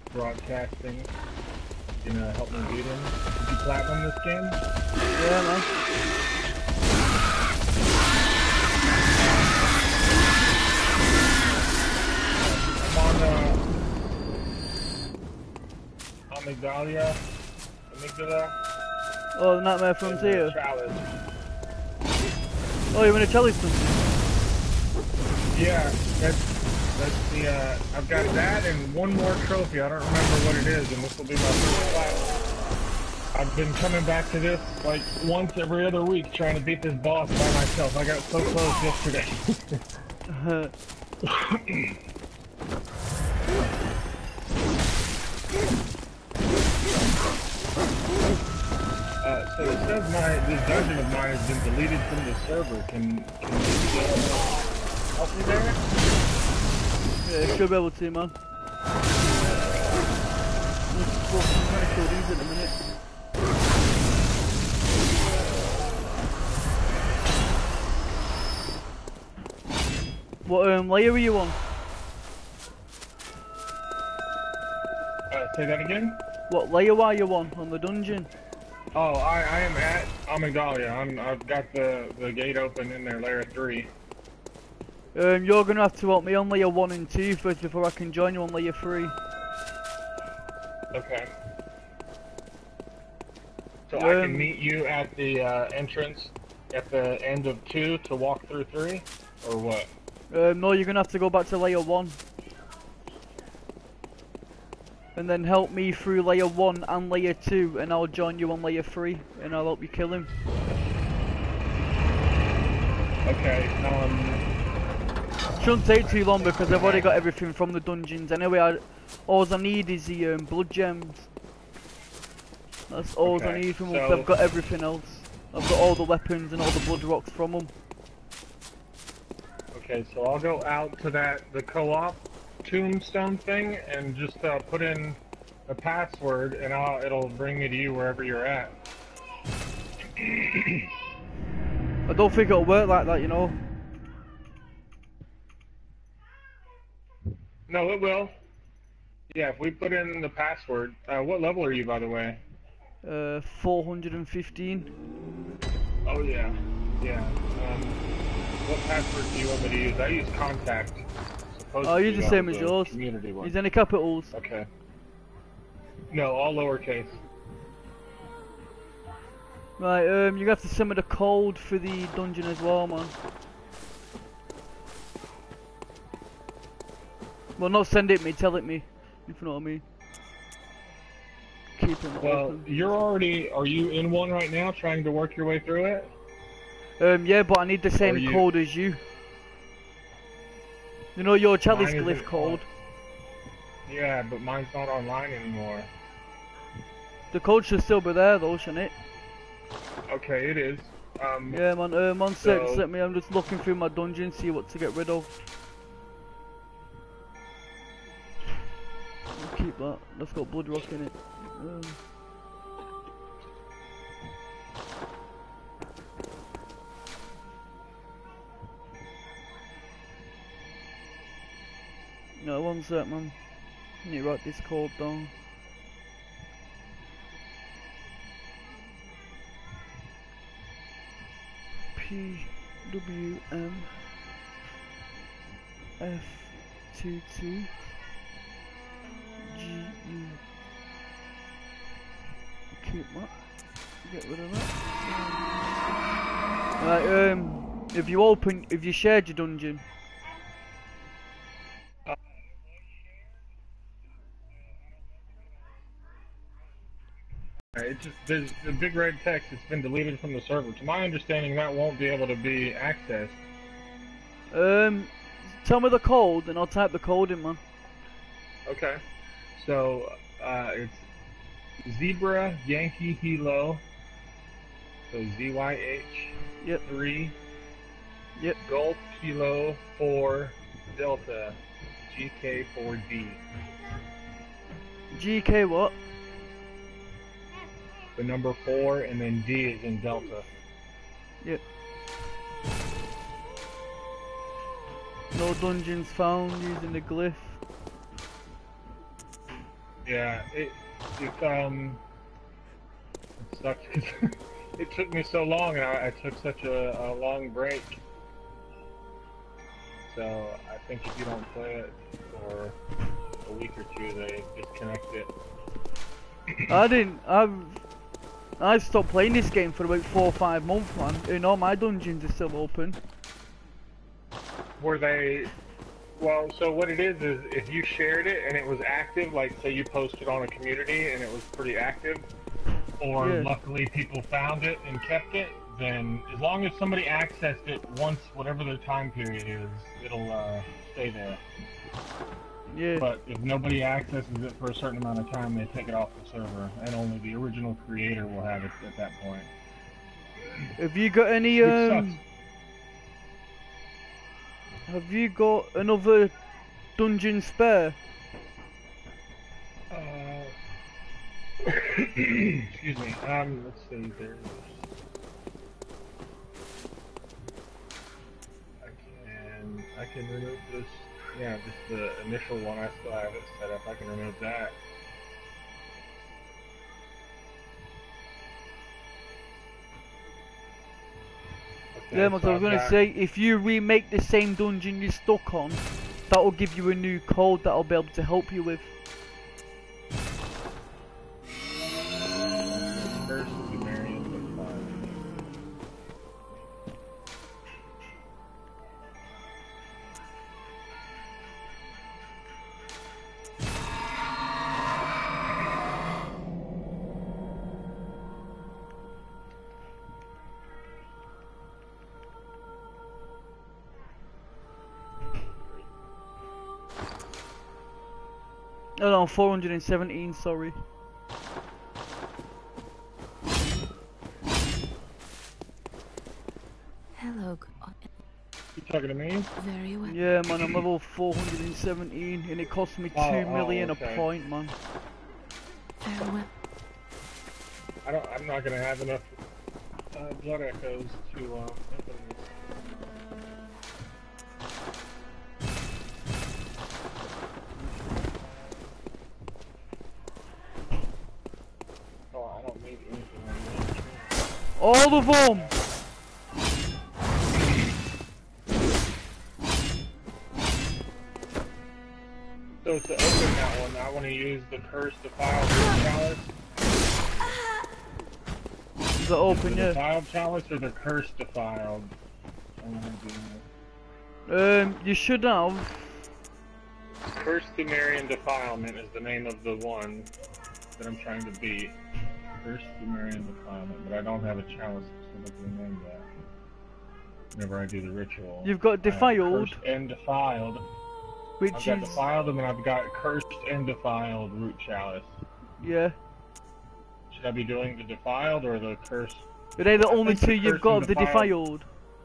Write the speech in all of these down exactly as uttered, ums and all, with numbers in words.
broadcasting. You gonna help me beat him? Did you platinum this game? Yeah, man. I'm on uh, Amygdala. Amygdala. Oh, the Nightmare Frontier. Challenge. Oh, you want a challenge something? Yeah, that's that's the. Uh, I've got that and one more trophy. I don't remember what it is, and this will be my first platinum. I've been coming back to this like once every other week, trying to beat this boss by myself. I got so close yesterday. uh, so it says my this dungeon of mine has been deleted from the server. Can can you uh, help me there? Yeah, should be able to, man. Let's go some kind of kill these in a minute. What um, layer are you on? Uh, say that again? What layer are you on on the dungeon? Oh, I, I am at Amygdala. I'm I've got the the gate open in there, layer three. Um, you're gonna have to help me on layer one and two first before I can join you on layer three. Okay. So Um, I can meet you at the uh, entrance at the end of two to walk through three, or what? Um, no, you're gonna have to go back to layer one. And then help me through layer one and layer two, and I'll join you on layer three, and I'll help you kill him. Okay, um... Shouldn't take too long because I've already got everything from the dungeons. Anyway, I, all I need is the um, blood gems. That's all okay, I need from them. so... I've got everything else. I've got all the weapons and all the blood rocks from them. Okay, so I'll go out to that, the co-op tombstone thing, and just uh, put in a password, and I'll, it'll bring me to you wherever you're at. I don't think it'll work like that, you know. No, it will. Yeah, if we put in the password. Uh, what level are you, by the way? Uh, four hundred fifteen. Oh, yeah. Yeah. Um, what password do you want me to use? I use contact. Oh, use the same as yours. Community one. Use any capitals? Okay. No, all lowercase. Right, um, you have to send me the code for the dungeon as well, man. Well, not send it me, tell it me. If you know what I mean. Keep it Well, open. you're already... Are you in one right now, trying to work your way through it? Um, yeah, but I need the same you... code as you. You know your chalice Mine glyph isn't code? on... Yeah, but mine's not online anymore. The code should still be there though, shouldn't it? Okay, it is. Um, yeah, man, um, one sec, so... let me, I'm just looking through my dungeon, see what to get rid of. I'll keep that, that's got blood rock in it. Um, no, one sec, man. I need to write this code down. P W M F two two G E. Keep that. Get rid of that. Right, um, if you open, if you shared your dungeon. It just there's a big red text. It's been deleted from the server. To my understanding, that won't be able to be accessed. Um, tell me the code, and I'll type the code in, man. Okay. So uh, it's Zebra Yankee Hilo. So Z Y H. Yep. Three. Yep. Golf Kilo Four Delta G K four D. G K what? The number four, and then D is in Delta. Yep. No dungeons found using the glyph. Yeah, it, it um, it sucks 'cause it took me so long, and I, I took such a, a long break. So I think if you don't play it for a week or two, they disconnect it. I didn't. I've. I stopped playing this game for about four or five months, man. And all my dungeons are still open. Were they? Well, so what it is is if you shared it and it was active, like say you posted on a community and it was pretty active, or Yeah. luckily people found it and kept it, then as long as somebody accessed it once, whatever their time period is, it'll uh, stay there. Yeah. But if nobody accesses it for a certain amount of time, they take it off the server, and only the original creator will have it at that point. Have you got any Which um? sucks. Have you got another dungeon spare? Uh, excuse me. Um, let's see. There's. I can. I can remove this. Yeah, just the initial one. I still have it set up. I can remove that. Okay, Yeah, but so I was I've gonna got- say, if you remake the same dungeon you're stuck on, that will give you a new code that I'll be able to help you with. First would be Marion, but fine. Oh no, four hundred seventeen, sorry. Hello. g- uh, You talking to me? Very well. Yeah, man, I'm level four hundred seventeen, and it cost me two Oh, oh, million okay. a point, man. Very well. I don't. I'm not gonna have enough uh, blood echoes to um, open this. Oh, I don't need anything on this. All of them! So to open that one, I want to use the Curse Defiled Root Chalice. Is it open, The yeah? Defiled Chalice or the Curse Defiled? I'm gonna do Um, you should have... Curse Sumerian Defilement is the name of the one that I'm trying to beat. Curse Sumerian Defilement, but I don't have a chalice specifically named that. Whenever I do the ritual. You've got I have Defiled, Cursed and Defiled. which I've got is... Defiled and then I've got Cursed and Defiled Root Chalice. Yeah. Should I be doing the Defiled or the Cursed? Are they the I only think the two you've Cursed got and of the Defiled- Defiled?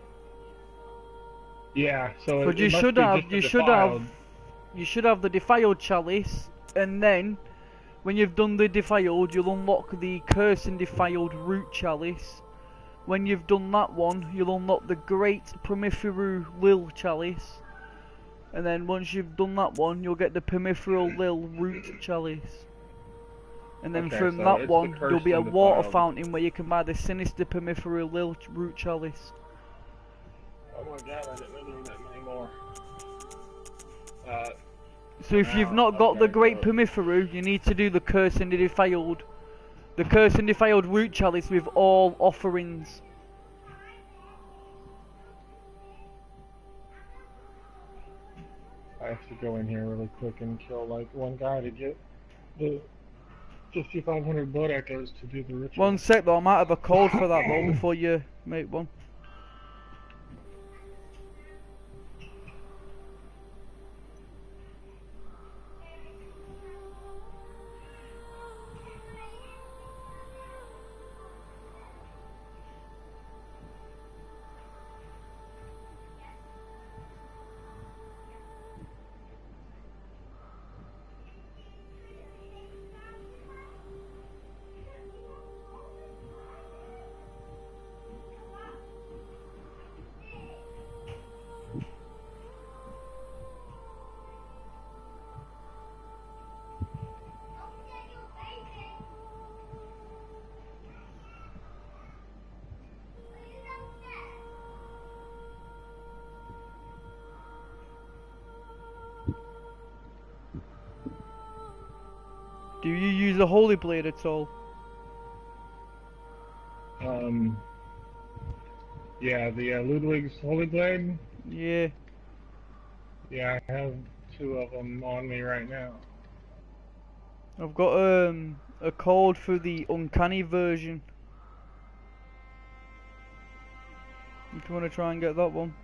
Yeah, so it, But you it must should be have, just the you should Defiled. have, you should have the Defiled Chalice, and then, when you've done the Defiled, you'll unlock the Curse and Defiled Root Chalice. When you've done that one, you'll unlock the Great Primiferu Lil Chalice. And then once you've done that one, you'll get the Primiferal Lil Root Chalice. And then Okay, from so that it's the one, Cursed there'll be a and water Defiled. fountain where you can buy the Sinister Primiferal Lil Root Chalice. Oh my god, I didn't know there were that many more. Uh, So if you've Wow, not got the okay, Great so- Primiferu, you need to do the Curse and the Defiled. The Curse and Defiled Root Chalice with all offerings. I have to go in here really quick and kill like one guy to get the fifty-five hundred blood echoes to do the ritual. One sec though, I might have a code for that though before you make one. Do you use a holy blade at all? Um. Yeah, the uh, Ludwig's Holy Blade. Yeah. Yeah, I have two of them on me right now. I've got um a code for the uncanny version. If you want to try and get that one.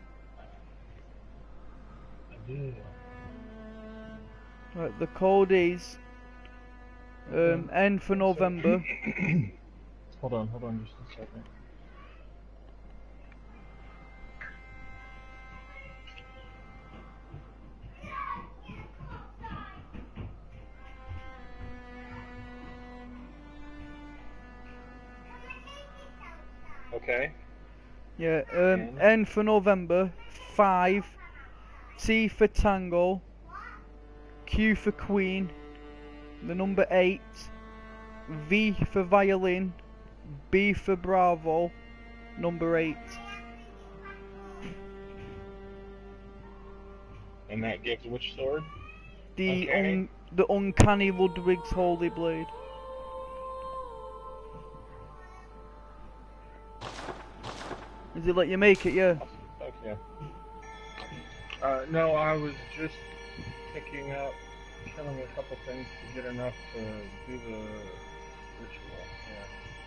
I do. Right, the code is um N for November. Hold on, hold on just a second. Okay. Yeah, um N. N for November, five, T for Tango, Q for Queen, the number eight, V for Violin, B for Bravo, number eight. And that gives which sword? The Uncanny? un the uncanny Ludwig's Holy Blade. Does it let you make it? Yeah. Okay. Uh, no, I was just picking up, killing a couple things to get enough to do the ritual. Yeah.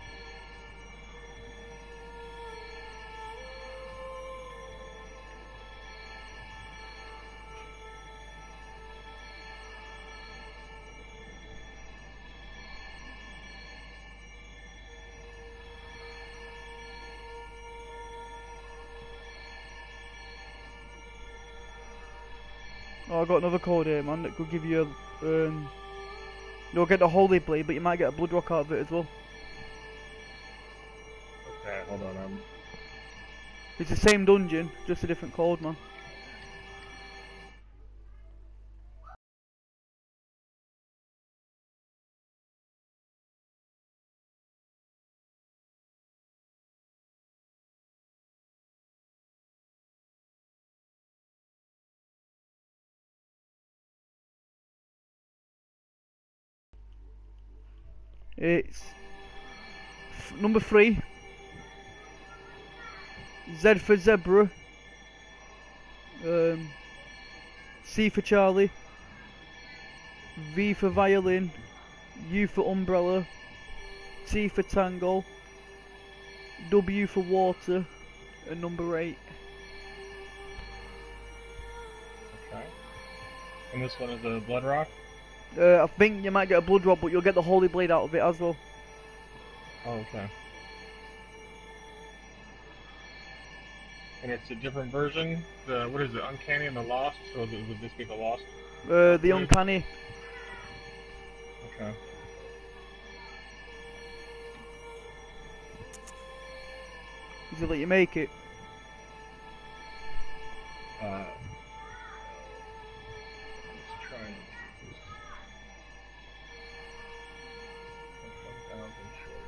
Oh, I got another code here, man, that could give you a, um, you'll get the Holy Blade, but you might get a Blood Rock out of it as well. Okay, hold on. I'm. It's the same dungeon, just a different code, man. It's f number three, Z for Zebra, um, C for Charlie, V for Violin, U for Umbrella, T for Tango, W for Water, and number eight. Okay. And this one is a Blood Rock? Uh, I think you might get a Blood Rock, but you'll get the Holy Blade out of it as well. Oh, okay. And it's a different version? The, what is it, Uncanny and the Lost? So would this be the Lost? Uh, the Yeah. Uncanny. Okay. Does it let you make it? Uh, let's try and do this. one thousand short.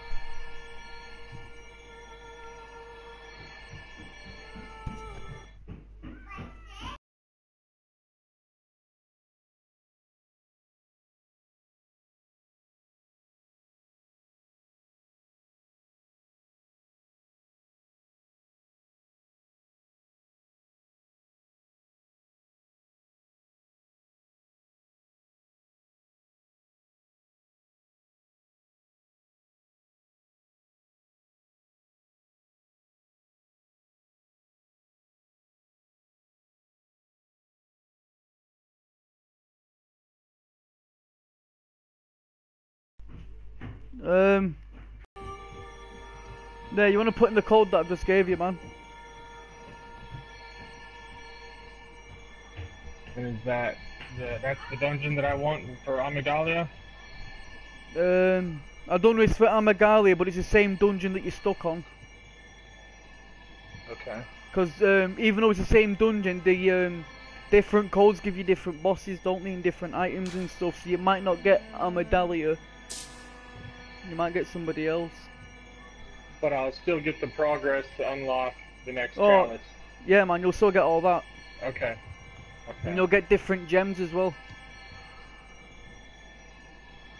Um. There, you want to put in the code that I just gave you, man. And is that the, that's the dungeon that I want for Amidalia? Um, I don't know if it's for Amagalia, but it's the same dungeon that you're stuck on. Okay. Because um, even though it's the same dungeon, the um, different codes give you different bosses, don't they, and different items and stuff. So you might not get Amadalia. You might get somebody else. But I'll still get the progress to unlock the next Oh. chalice. Yeah, man, you'll still get all that. Okay. Okay. And you'll get different gems as well.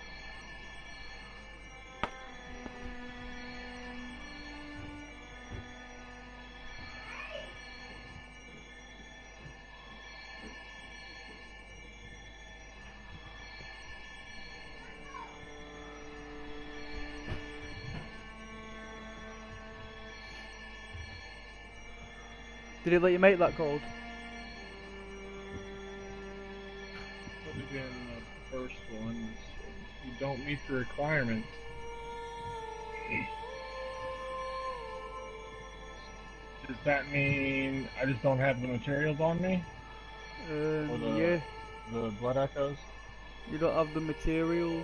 Did it let you make that code? Put it in the first one. You don't meet the requirements. Does that mean I just don't have the materials on me? Um, Or the, yeah. the blood echoes? You don't have the materials.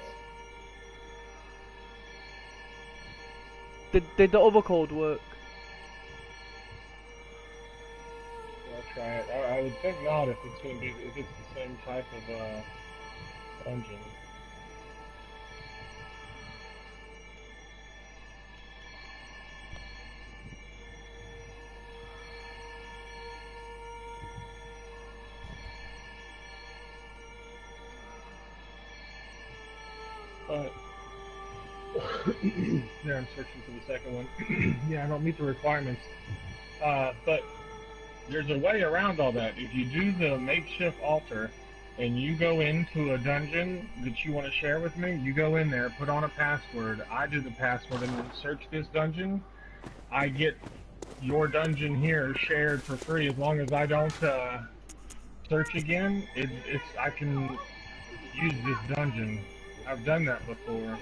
Did, did the other code work? I'll try it. I, I would think not if it's gonna be if it's the same type of uh, dungeon. But there, I'm searching for the second one. Yeah, I don't meet the requirements. Uh, but there's a way around all that. If you do the makeshift altar and you go into a dungeon that you want to share with me, you go in there, put on a password, I do the password, and then search this dungeon. I get your dungeon here shared for free as long as I don't uh, search again. It, it's I can use this dungeon. I've done that before.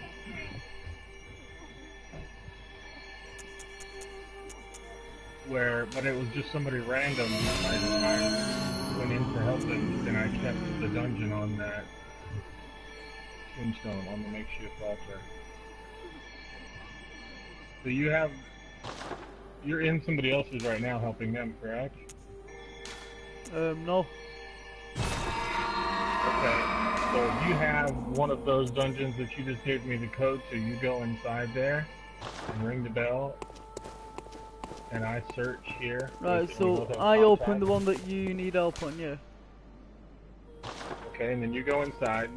Where, but it was just somebody random. I, I went in to help them, and I kept the dungeon on that tombstone, on the makeshift altar. So you have, you're in somebody else's right now helping them, correct? Um, no. Okay, so if you have one of those dungeons that you just gave me the code to, you go inside there and ring the bell, and I search here. Right, We so both have I contact. opened the one that you need help on, yeah. Okay, and then you go inside,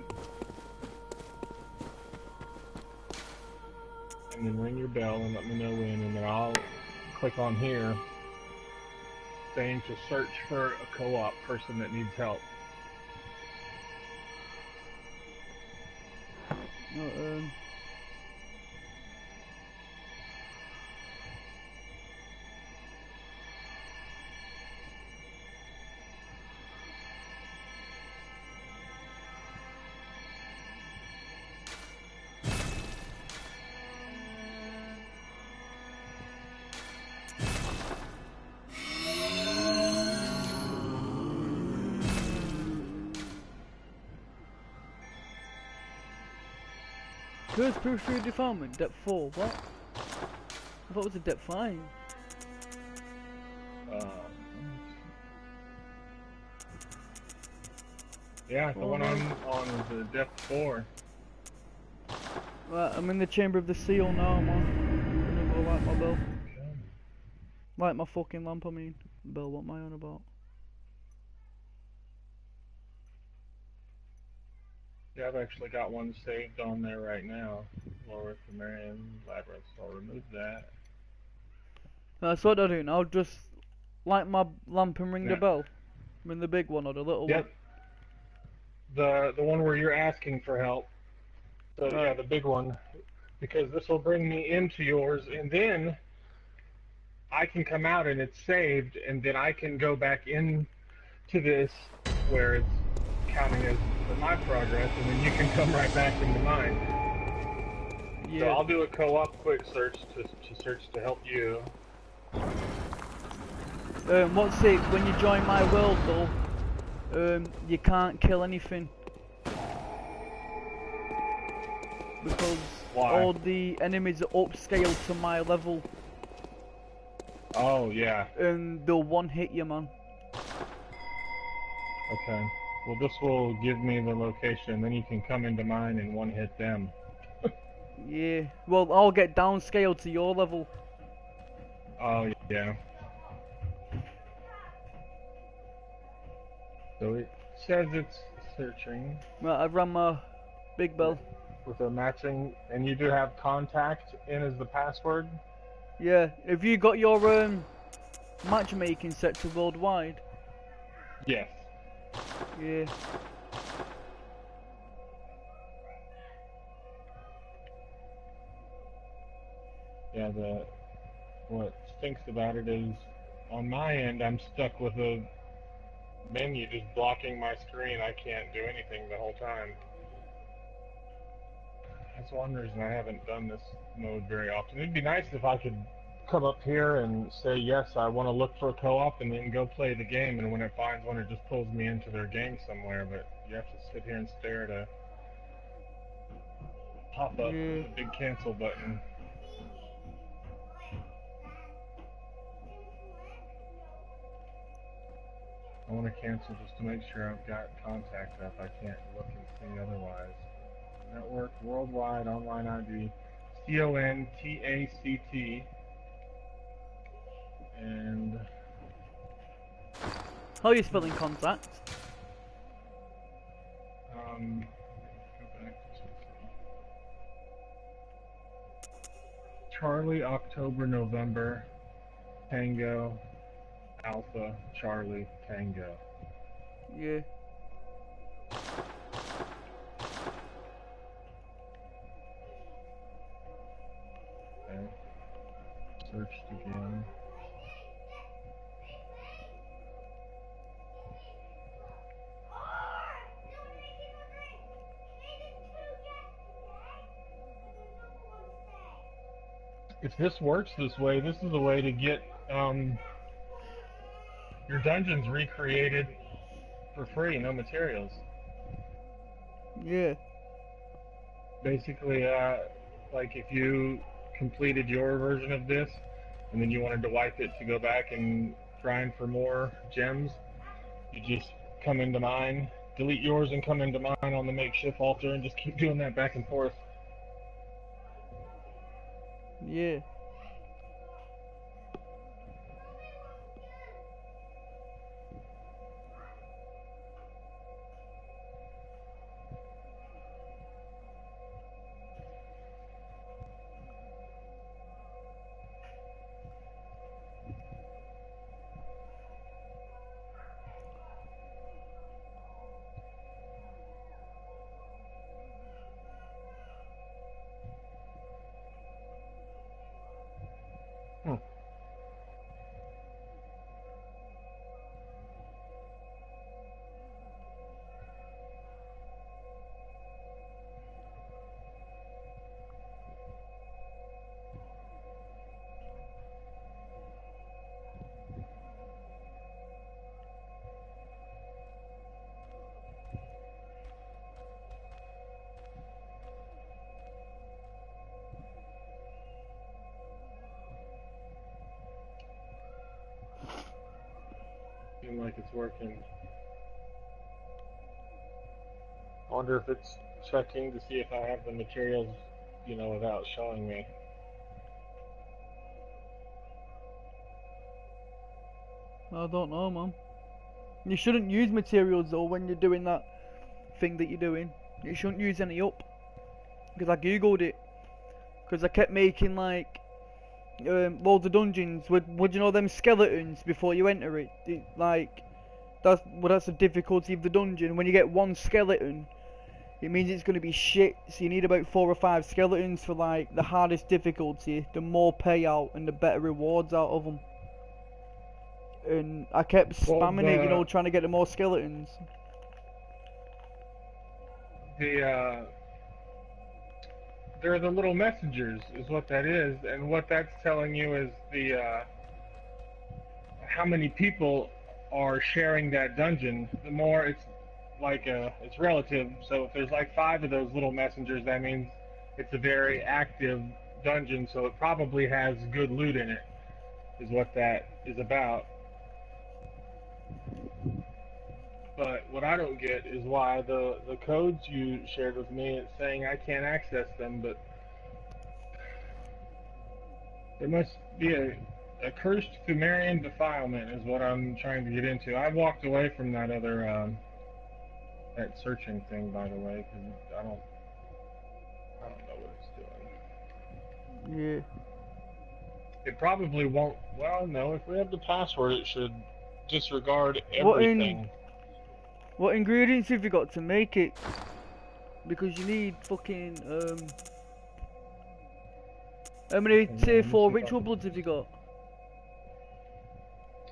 and then ring your bell and let me know when, and then I'll click on here, saying to search for a co-op person that needs help. No, um, Curse Periphery Defilement, depth four, what? I thought it was a depth five. Um, yeah, the Oh, one no. I'm on is a depth four. Right, I'm in the Chamber of the Seal now, man. I'm gonna go light my bell. Okay. Light my fucking lamp, I mean. Bell, what am I on about? Yeah, I've actually got one saved on there right now. Lower Marion Labyrinth, so I'll remove that. Uh, so what do I do now? Just light my lamp and ring the Yeah. bell? I mean the big one or the little Yep. The the one where you're asking for help. So one? yeah, Right. the big one. Because this will bring me into yours, and then I can come out and it's saved, and then I can go back in to this where it's counting as for my progress, and then you can come right back into mine. So Yeah. I'll do a co-op quick search to, to search to help you. Um, what's it, when you join my world though, um, you can't kill anything. Because Why? all the enemies are upscaled to my level, Oh yeah. and they'll one hit you, man. Okay. Well, this will give me the location, then you can come into mine and one hit them. Yeah. Well, I'll get downscaled to your level. Oh yeah. So it says it's searching Right, I've rang my big bell. with a matching, and you do have contact in as the password. Yeah. Have you got your um matchmaking set to worldwide? Yes. Yeah. Yeah. The what stinks about it is on my end, I'm stuck with a menu just blocking my screen. I can't do anything the whole time. That's one reason I haven't done this mode very often. It'd be nice if I could come up here and say, yes, I want to look for a co-op, and then go play the game, and when it finds one, it just pulls me into their game somewhere, but you have to sit here and stare at a pop-up Yeah. with a big cancel button. I want to cancel just to make sure I've got contact up. I can't look and see otherwise. Network, worldwide, online I D, C O N T A C T, and How are you spelling contact? um, go back to Charlie, October, November, Tango, Alpha, Charlie, Tango. Yeah. Okay. Searched again. If this works this way, this is a way to get um, your dungeons recreated for free, no materials. Yeah. Basically, uh, like if you completed your version of this, and then you wanted to wipe it to go back and grind for more gems, you just come into mine, delete yours and come into mine on the makeshift altar, and just keep doing that back and forth. Yeah. Hmm. Seems like it's working. I wonder if it's checking to see if I have the materials, you know, without showing me. I don't know, man. You shouldn't use materials though when you're doing that thing that you're doing. You shouldn't use any up. Because I googled it. Because I kept making like um, loads of dungeons with, would you know them skeletons before you enter it? it like that's well, that's the difficulty of the dungeon. When you get one skeleton, it means it's going to be shit. So you need about four or five skeletons for like the hardest difficulty. The more payout and the better rewards out of them. And I kept spamming Well, it, you know, the- trying to get the more skeletons. The uh, they're the little messengers, is what that is, and what that's telling you is the uh, how many people are sharing that dungeon. The more it's like a, it's relative. So if there's like five of those little messengers, that means it's a very active dungeon. So it probably has good loot in it, is what that is about. But what I don't get is why the, the codes you shared with me, it's saying I can't access them, but there must be a, a cursed Pthumerian defilement is what I'm trying to get into. I walked away from that other, um, that searching thing, by the way, because I don't, I don't know what it's doing. Yeah. It probably won't, well, no, if we have the password, it should disregard What in- everything. What ingredients have you got to make it? Because you need fucking um. How many Hang on, tier let me four see if I ritual can- bloods have you got?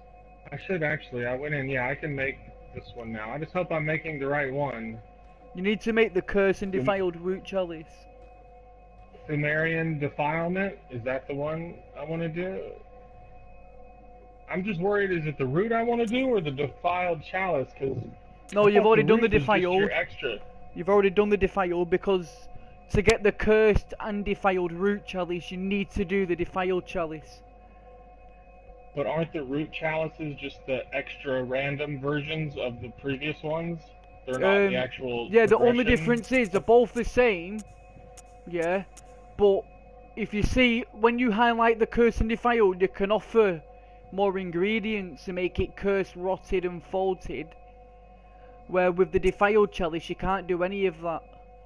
should actually. I went in. Yeah, I can make this one now. I just hope I'm making the right one. You need to make the Cursed and Defiled Root Chalice. Sumerian Defilement? Is that the one I want to do? I'm just worried, is it the root I want to do or the Defiled Chalice? Cause no, I you've thought already the done the root was just Defiled. your extra. You've already done the Defiled because to get the Cursed and Defiled Root Chalice, you need to do the Defiled Chalice. But aren't the root chalices just the extra random versions of the previous ones? They're not Um, the actual Yeah, the only progression? difference is they're both the same. Yeah, but if you see, when you highlight the Cursed and Defiled, you can offer more ingredients to make it cursed, rotted and faulted. Where with the Defiled Chalice, you can't do any of that.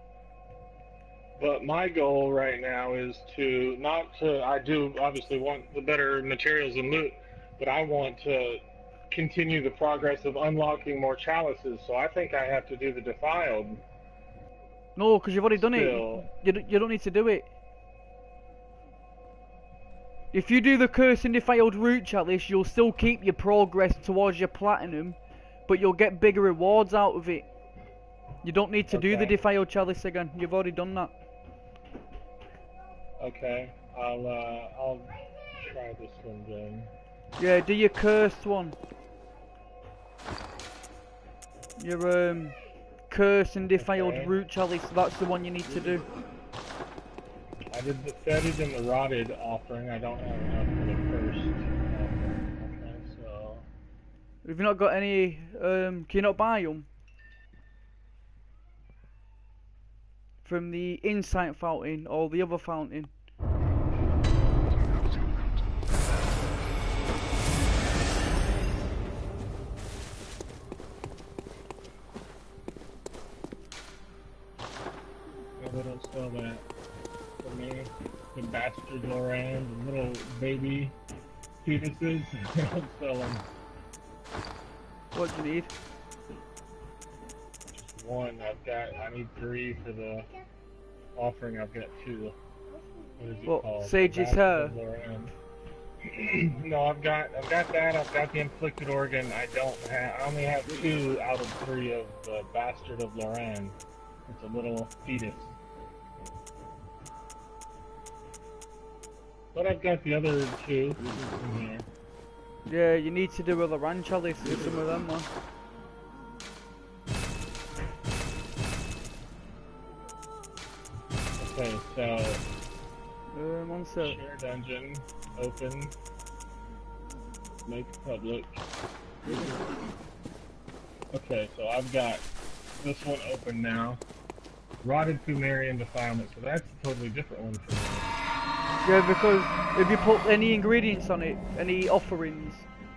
But my goal right now is to not to. I do obviously want the better materials and loot, but I want to continue the progress of unlocking more chalices. So I think I have to do the Defiled. No, because you've already done Still. it. You, d- you don't need to do it. If you do the Cursed and Defiled Root Chalice, you'll still keep your progress towards your Platinum, but you'll get bigger rewards out of it. You don't need to do the Okay. Defiled Chalice again. You've already done that. Okay, I'll uh, I'll try this one then. Yeah, do your Cursed one. Your um, Cursed and Defiled Okay. Root Chalice, that's the one you need to do. I did the fetid and the rotted offering. I don't have enough for the first offering. Okay, so Have you not got any, um, can you not buy them? From the Insight Fountain or the other fountain? yeah, they don't sell that for me. The bastard Loran, the little baby fetuses, they don't sell them. What do you need? Just one. I've got. I need three for the offering. I've got two. What is it What, called? Sage's The Hair? Bastard of Loran. No, I've got. I've got that. I've got the inflicted organ. I don't have. I only have two out of three of the bastard of Loran. It's a little fetus. But I've got the other two in here. Yeah, you need to do a Loran Chalice with some of them, man. Okay, so Um, one sec. share dungeon, open, make public. Okay, so I've got this one open now. Rotted Sumerian Defilement, so that's a totally different one for me. Yeah, because if you put any ingredients on it, any offerings,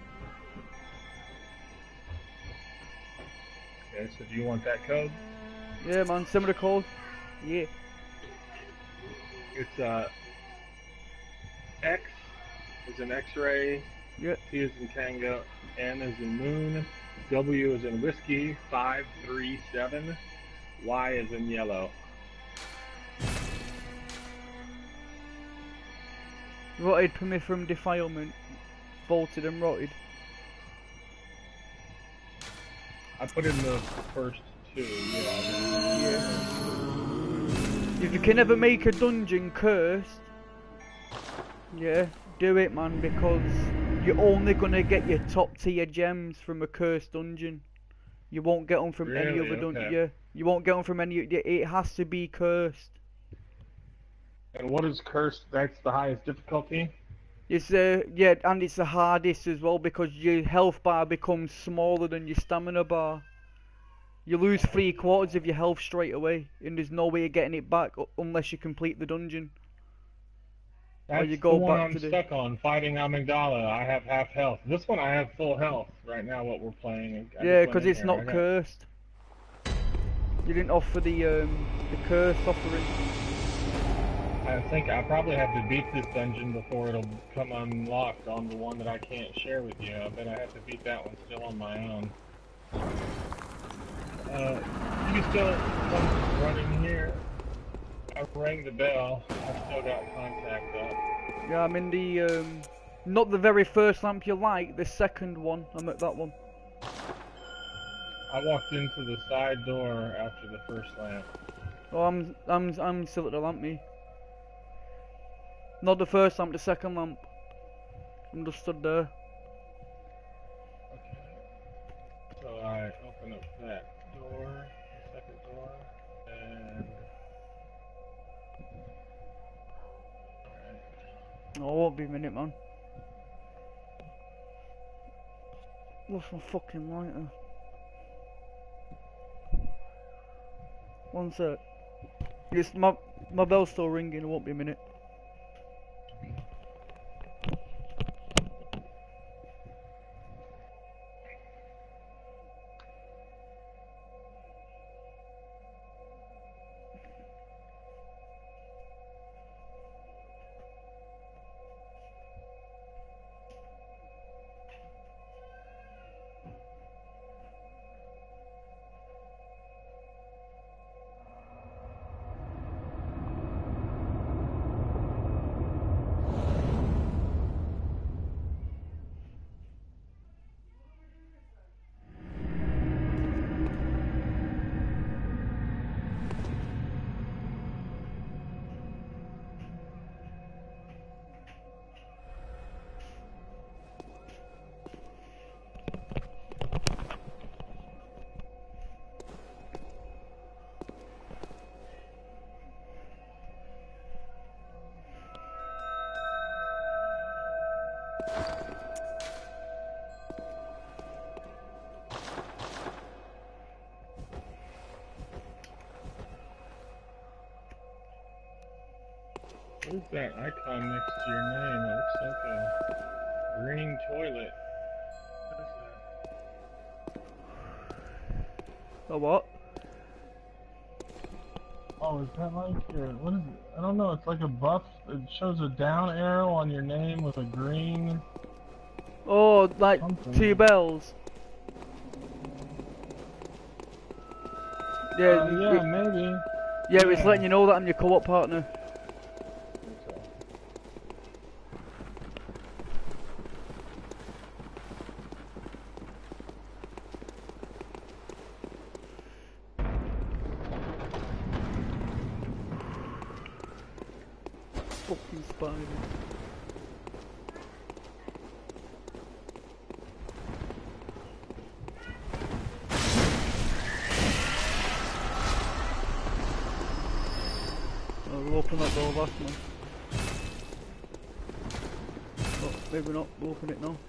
Okay, so do you want that code? yeah, man, send me the code. Yeah. It's uh X is in X-ray, Yeah. T is in Tango, N is in Moon, W is in Whiskey, five three seven, Y is in Yellow. Rotted Permifrum Defilement. Bolted and rotted. I put in the first two, yeah. Yeah. If you can ever make a dungeon cursed, yeah, do it, man, because you're only gonna get your top tier gems from a cursed dungeon. You won't get them from any Really? other dungeon. Okay. Yeah, you won't get them from any. It has to be cursed. And what is cursed? That's the highest difficulty? It's uh yeah, and it's the hardest as well because your health bar becomes smaller than your stamina bar. You lose three quarters of your health straight away, and there's no way of getting it back u- unless you complete the dungeon. That's you go the one back I'm to the- stuck on, fighting Amygdala. I have half health. This one I have full health right now, what we're playing. I just Yeah, went because in it's here. not I got- cursed. You didn't offer the um the curse offering. I think I probably have to beat this dungeon before it'll come unlocked on the one that I can't share with you. I bet I have to beat that one still on my own. Uh, you can still come running here. I rang the bell. I've still got contact up. Yeah, I'm in the um Not the very first lamp you light, the second one. I'm at that one. I walked into the side door after the first lamp. Oh, I'm I'm I'm still at the lamp, me. Not the first lamp, the second lamp. I'm just stood there. Okay. So I open up that door, the second door, and... Alright. Oh, it won't be a minute, man. Lost my fucking lighter. One sec. Yes, my my bell's still ringing. It won't be a minute. What is that icon next to your name? It looks like a green toilet. What is that? A what? Oh, is that like your, what is it? I don't know, it's like a buff. It shows a down arrow on your name with a green... Oh, like something. two bells. Yeah, Uh, it- yeah, it- maybe. yeah, it's yeah. letting you know that I'm your co-op partner. Fucking spiders. Oh, we'll open that door last one. Oh, maybe not. We'll open it now.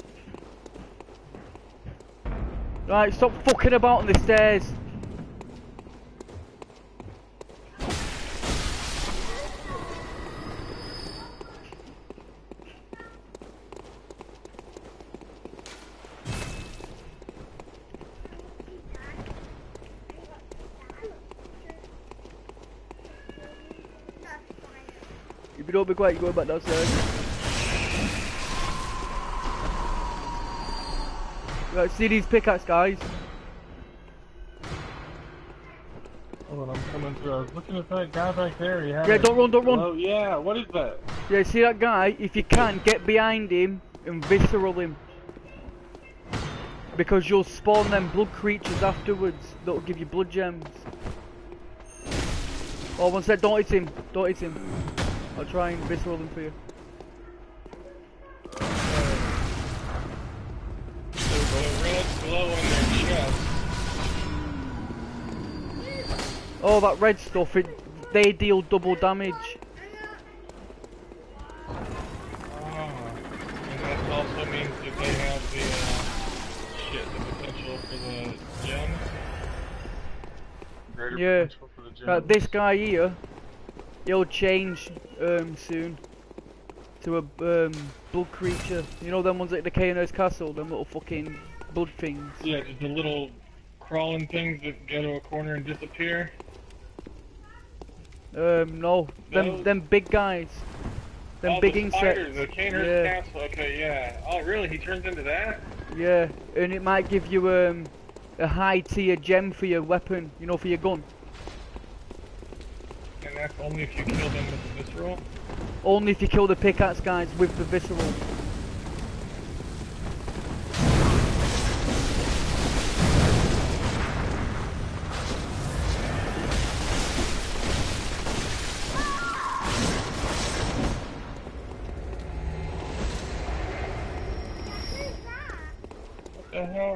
Right, stop fucking about on the stairs. If you don't be quiet, you're going back downstairs. Right, see these pickaxe guys? Hold on, I'm coming through. I was looking at that guy back there. He had Yeah, a- don't run, don't run. Oh, yeah, what is that? Yeah, see that guy? If you can, get behind him and visceral him. Because you'll spawn them blood creatures afterwards that'll give you blood gems. Oh, one sec, don't hit him. Don't hit him. I'll try and visceral him for you. The red glow in their chest. Oh, that red stuff, it, they deal double damage. Oh, and that also means that they have the, uh, shit, the potential for the gems. Greater Yeah. potential for the gems. Uh, this guy here, he'll change um, soon to a um, blood creature. You know them ones at the Kaner's Castle, them little fucking blood things. Yeah, just the little crawling things that go to a corner and disappear. Um, no, them Those? them big guys, them oh, big the insects. spiders, the Kaner's Yeah. Castle. Okay, yeah. Oh, really? He turns into that? Yeah, and it might give you um, a high tier gem for your weapon, you know, for your gun. And that's only if you kill them with the visceral? Only if you kill the pickaxe guys with the visceral. hell?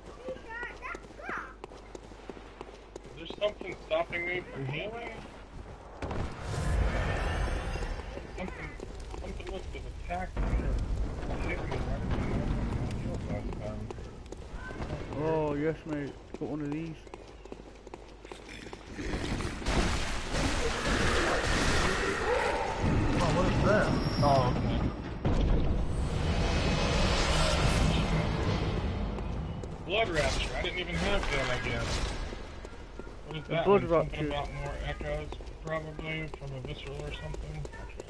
There's something stopping me from healing? Something, something must have attacked me or hit me right when I healed last time. Oh, yes, mate. Got one of these. Oh, what is that? Oh, okay. Blood Rapture. I didn't even have that, I guess. What is The that? Blood one? Rapture. Something about more echoes, probably, from a visceral or something?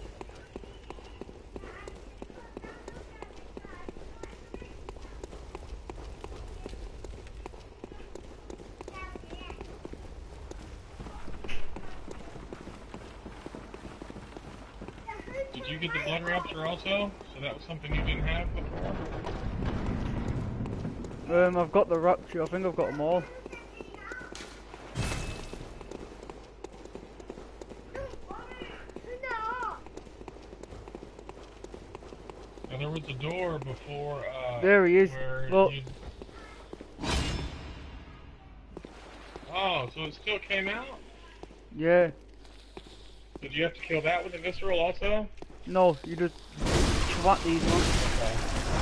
Did you get the Blood Rapture also? So that was something you didn't have before? Um, I've got the Rapture. I think I've got them all. Now there was a door before, uh... There he is. where Well, you... Oh, so it still came out? yeah. Did you have to kill that with a visceral also? No, you just swat these ones. Okay.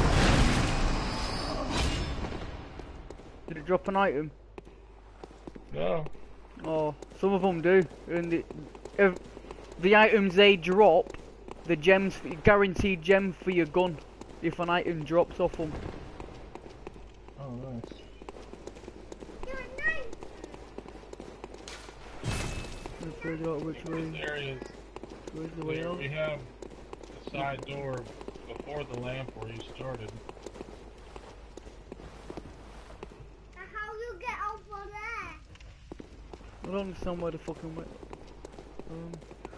Did it drop an item? No. Oh, some of them do. And the, if the items they drop, the gems, guaranteed gem for your gun. If an item drops off them. Oh, nice. Let's figure out which way. This area's... Where's the way There out? we have the side door before the lamp where you started. How you get over there? I don't understand why the fucking way. Um.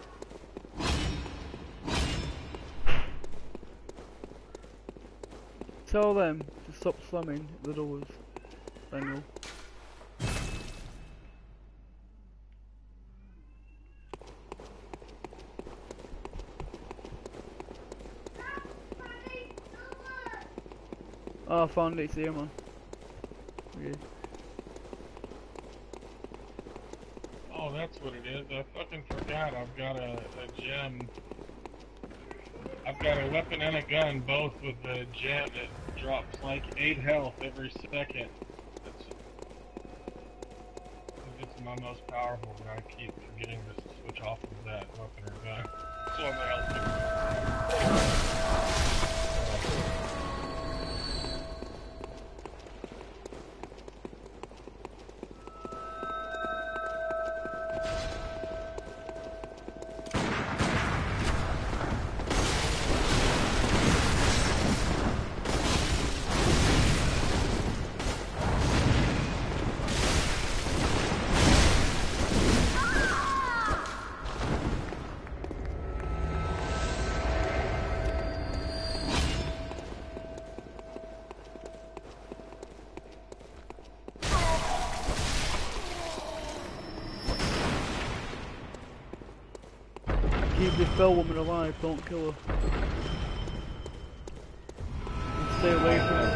Tell them to stop slamming the doors, Daniel. Oh, I found it, it's here, man. Yeah. Oh, that's what it is. I fucking forgot. I've got a, a gem. I've got a weapon and a gun, both with a gem that drops like eight health every second. It's, it's my most powerful, but I keep forgetting to switch off of that weapon or gun. So my health keeps Keep this bell woman alive, don't kill her. And stay away from her.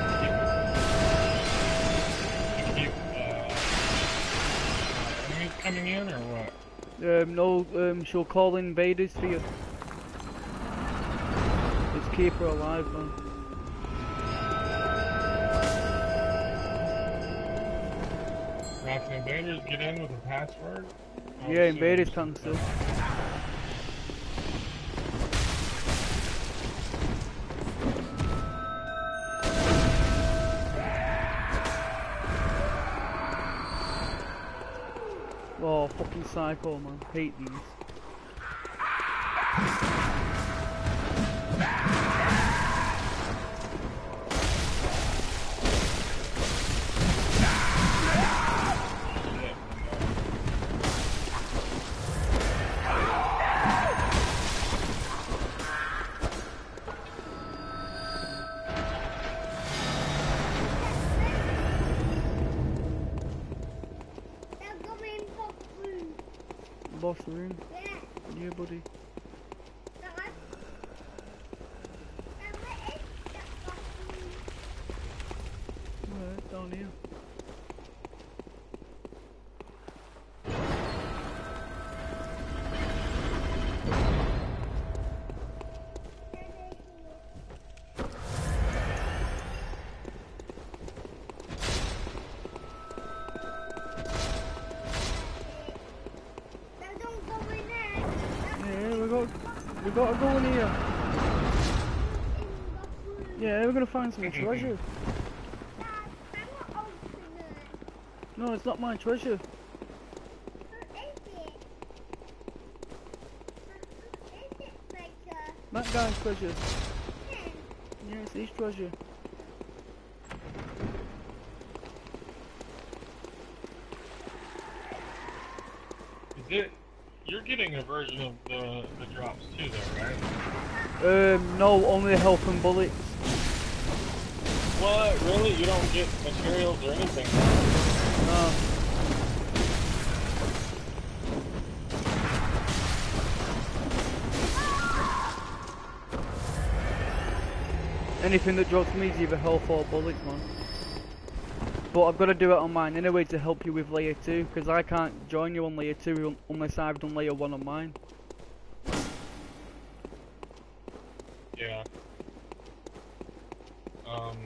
keep, uh, enemies coming in or what? Um, no, um, she'll call invaders for you. Just keep her alive, man. Now, can invaders get in with a password? I Yeah, would invaders assume can so. still. Oh, fucking psycho, man. Hate these. They're going for food. Boss room. Yeah. Yeah, buddy. They're like- they're like- they're for food. Alright. down here. Now don't go in there. Yeah, we got we gotta go in here. Yeah, we're gonna find some treasure. Dad, I want open it. No, it's not my treasure. Who is it? Who is it, Becca? That guy's treasure. Him. Yeah, it's his treasure. Is it? You're getting a version of the the drops too, though, right? Um, no, only health and bullets. What? Really? You don't get materials or anything? No. Anything that drops me is either health or bullets, man. But I've got to do it on mine anyway to help you with layer two, because I can't join you on layer two un unless I've done layer one on mine. Yeah. Um.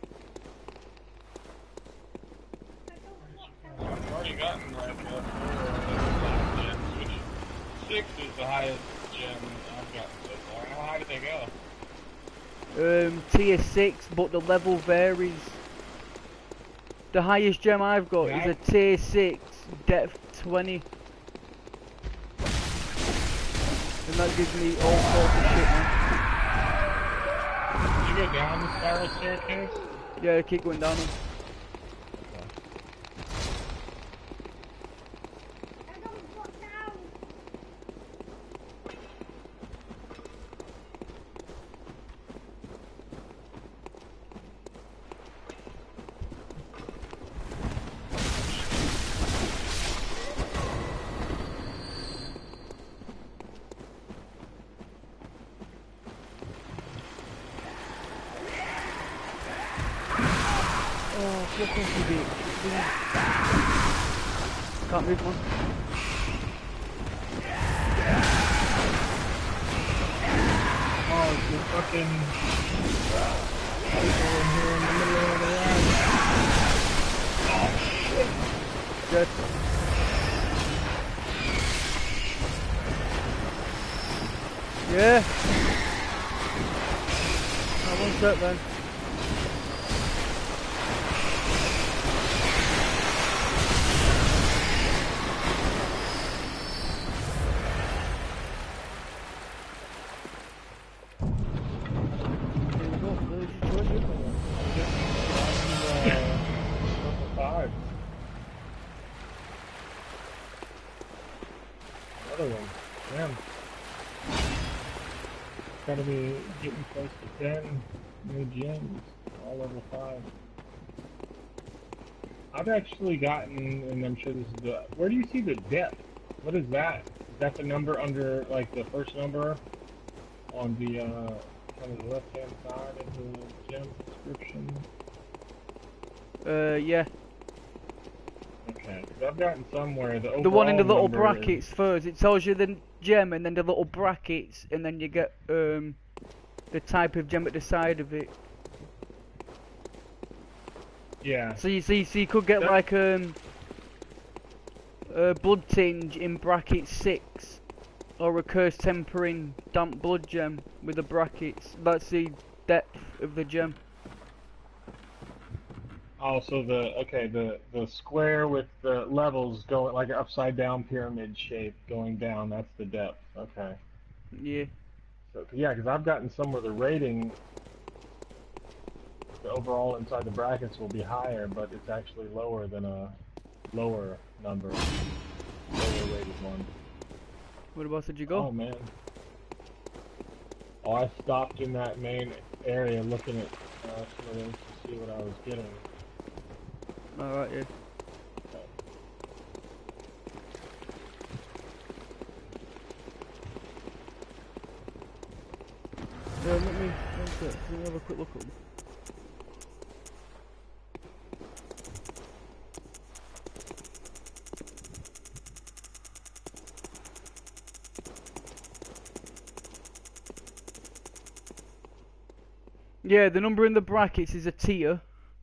I've already gotten like uh, four uh, gems, which six is the highest gem I've gotten so far. How high did they go? Um, tier six, but the level varies. The highest gem I've got Yeah. is a tier six, depth twenty. And that gives me all sorts of shit, man. Did you go down the spiral staircase? Yeah, I keep going down them. I don't go down. Oh, fuck off, you bitch. Can't move, man. Oh, the fucking people in here in the middle of the road. Oh shit! Dead. Yeah. That one set then. There we go. There's your treasure. Uh, level five. Another one. Damn. Gotta be getting close to ten new gems. All level five. I've actually gotten, and I'm sure this is the. Where do you see the depth? What is that? Is that the number under, like, the first number on the, uh, kind of the left-hand side of the gem description? Uh, yeah. Okay, 'cause I've gotten somewhere the overall The one in the little number brackets is- first. It tells you the gem and then the little brackets, and then you get um the type of gem at the side of it. Yeah. So you see, so you could get That- like um a blood tinge in bracket six, or a curse tempering damp blood gem with the brackets. That's the depth of the gem. Also the okay the the square with the levels going like an upside down pyramid shape going down. That's the depth. Okay. Yeah. So yeah, because I've gotten some where the rating, the overall inside the brackets will be higher, but it's actually lower than a lower number, lower rated one. Where about did you go? Oh man. Oh, I stopped in that main area looking at uh, some of those to see what I was getting. Alright, yeah. Yeah, let me, one sec, let me have a quick look at them. Yeah, the number in the brackets is a tier.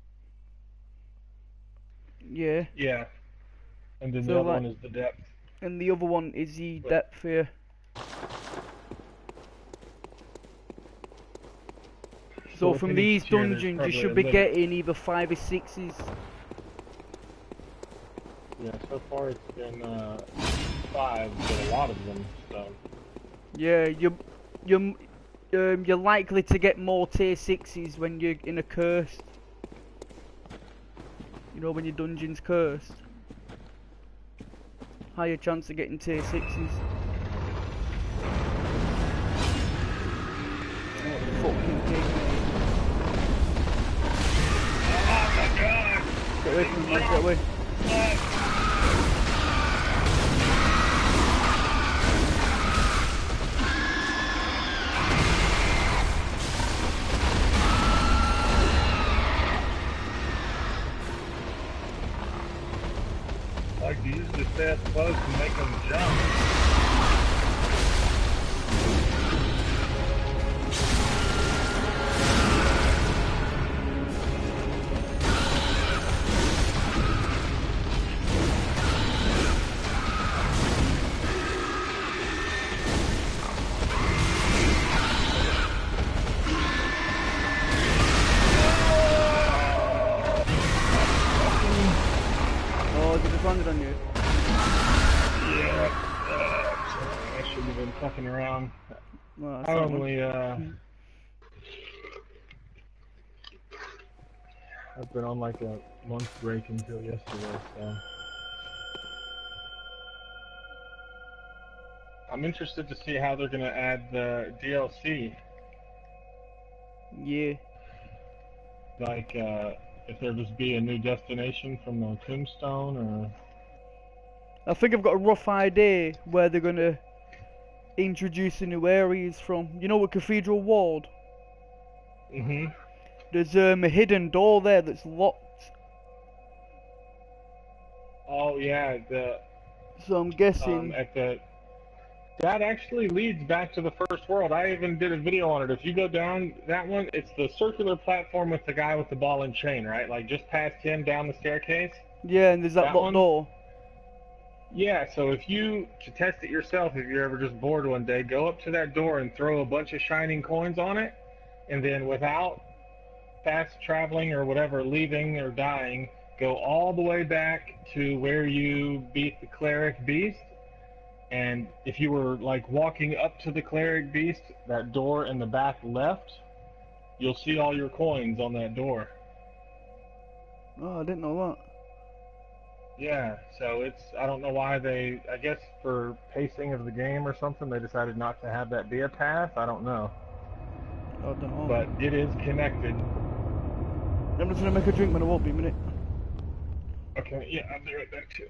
Yeah. Yeah. And then So, the other like- one is the depth. And the other one is the But- depth here. So So from within each these tier, there's dungeons, you probably should a be limit. getting either five or sixes. Yeah, so far it's been uh, five, but a lot of them. So Yeah, you, you, um, you're likely to get more tier sixes when you're in a cursed. You know, when your dungeon's cursed. Higher chance of getting tier sixes. Oh, fucking pig, mate. oh my god! Get away from me, get away. Like you used to stay up close and make them jump. Oh, they just landed on you. Yeah. Uh, sorry, I shouldn't have been fucking around. Well, that's I not one. only, uh... I've been on like a month break until yesterday, so... I'm interested to see how they're gonna add the D L C. Yeah. Like, uh, if there just be a new destination from the Tombstone, or... I think I've got a rough idea where they're gonna introduce the new areas from. You know what Cathedral Ward? Mm-hmm. There's um, a hidden door there that's locked. Oh, yeah, the... So I'm guessing. Um, at the... That actually leads back to the first world. I even did a video on it. If you go down that one, it's the circular platform with the guy with the ball and chain, right? Like, just past him down the staircase. Yeah, and there's that, that locked one? door. Yeah, so if you, to test it yourself, if you're ever just bored one day, go up to that door and throw a bunch of shining coins on it, and then without fast traveling or whatever, leaving or dying, go all the way back to where you beat the cleric beast. And if you were like walking up to the cleric beast, that door in the back left, you'll see all your coins on that door. Oh, I didn't know that. Yeah, so it's, I don't know why they, I guess for pacing of the game or something, they decided not to have that be a path. I don't know. I don't know. But it is connected. I'm just gonna make a drink, but I won't be a minute. Okay, yeah, I'll be right back too.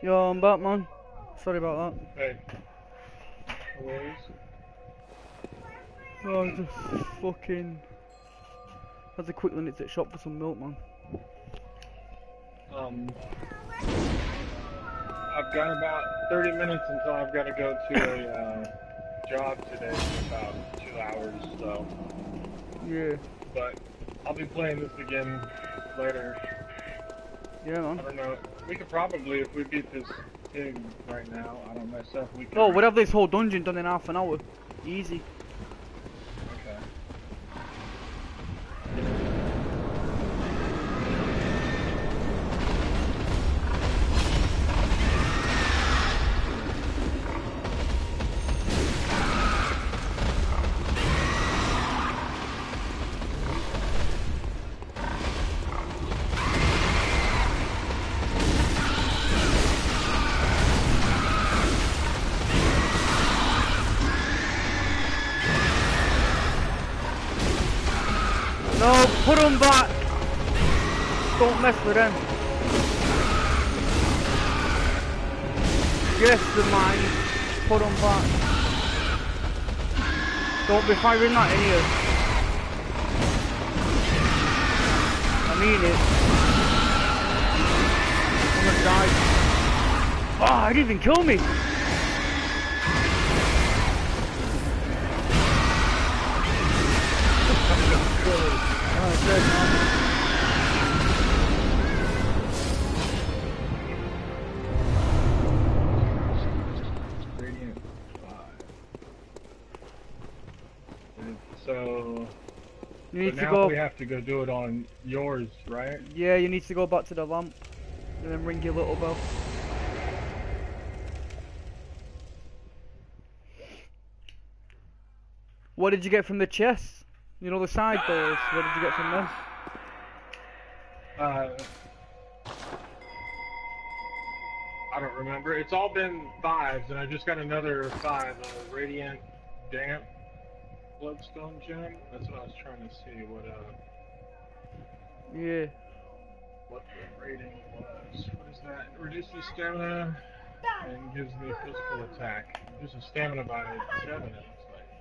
Yo, I'm back, man. Sorry about that. Hey. No worries. Oh, I just fucking... Had to quickly nip to the shop for some milk, man. Um, I've got about thirty minutes until I've got to go to a uh, job today for about two hours, so. Yeah. But I'll be playing this again later. Yeah, I man. don't know. We could probably, if we beat this pig right now, I don't mess up, we could. Oh, we'd have this whole dungeon done in half an hour. Easy. Okay. No, put them back! Don't mess with them. Yes, they're mine. Put them back. Don't be firing that in here. I mean it. I'm gonna die. Oh, it didn't even kill me. Oh, it's dead, man. Radiant five. So, You need but to now go. we have to go do it on yours, right? Yeah, you need to go back to the lamp and then ring your little bell. What did you get from the chest? You know the side doors. What did you get from them? Uh, I don't remember. It's all been fives, and I just got another five, a Radiant Damp Bloodstone Gem. That's what I was trying to see, what uh, Yeah. what the rating was. What is that? It reduces stamina and gives me physical attack. Reduces stamina by seven, it looks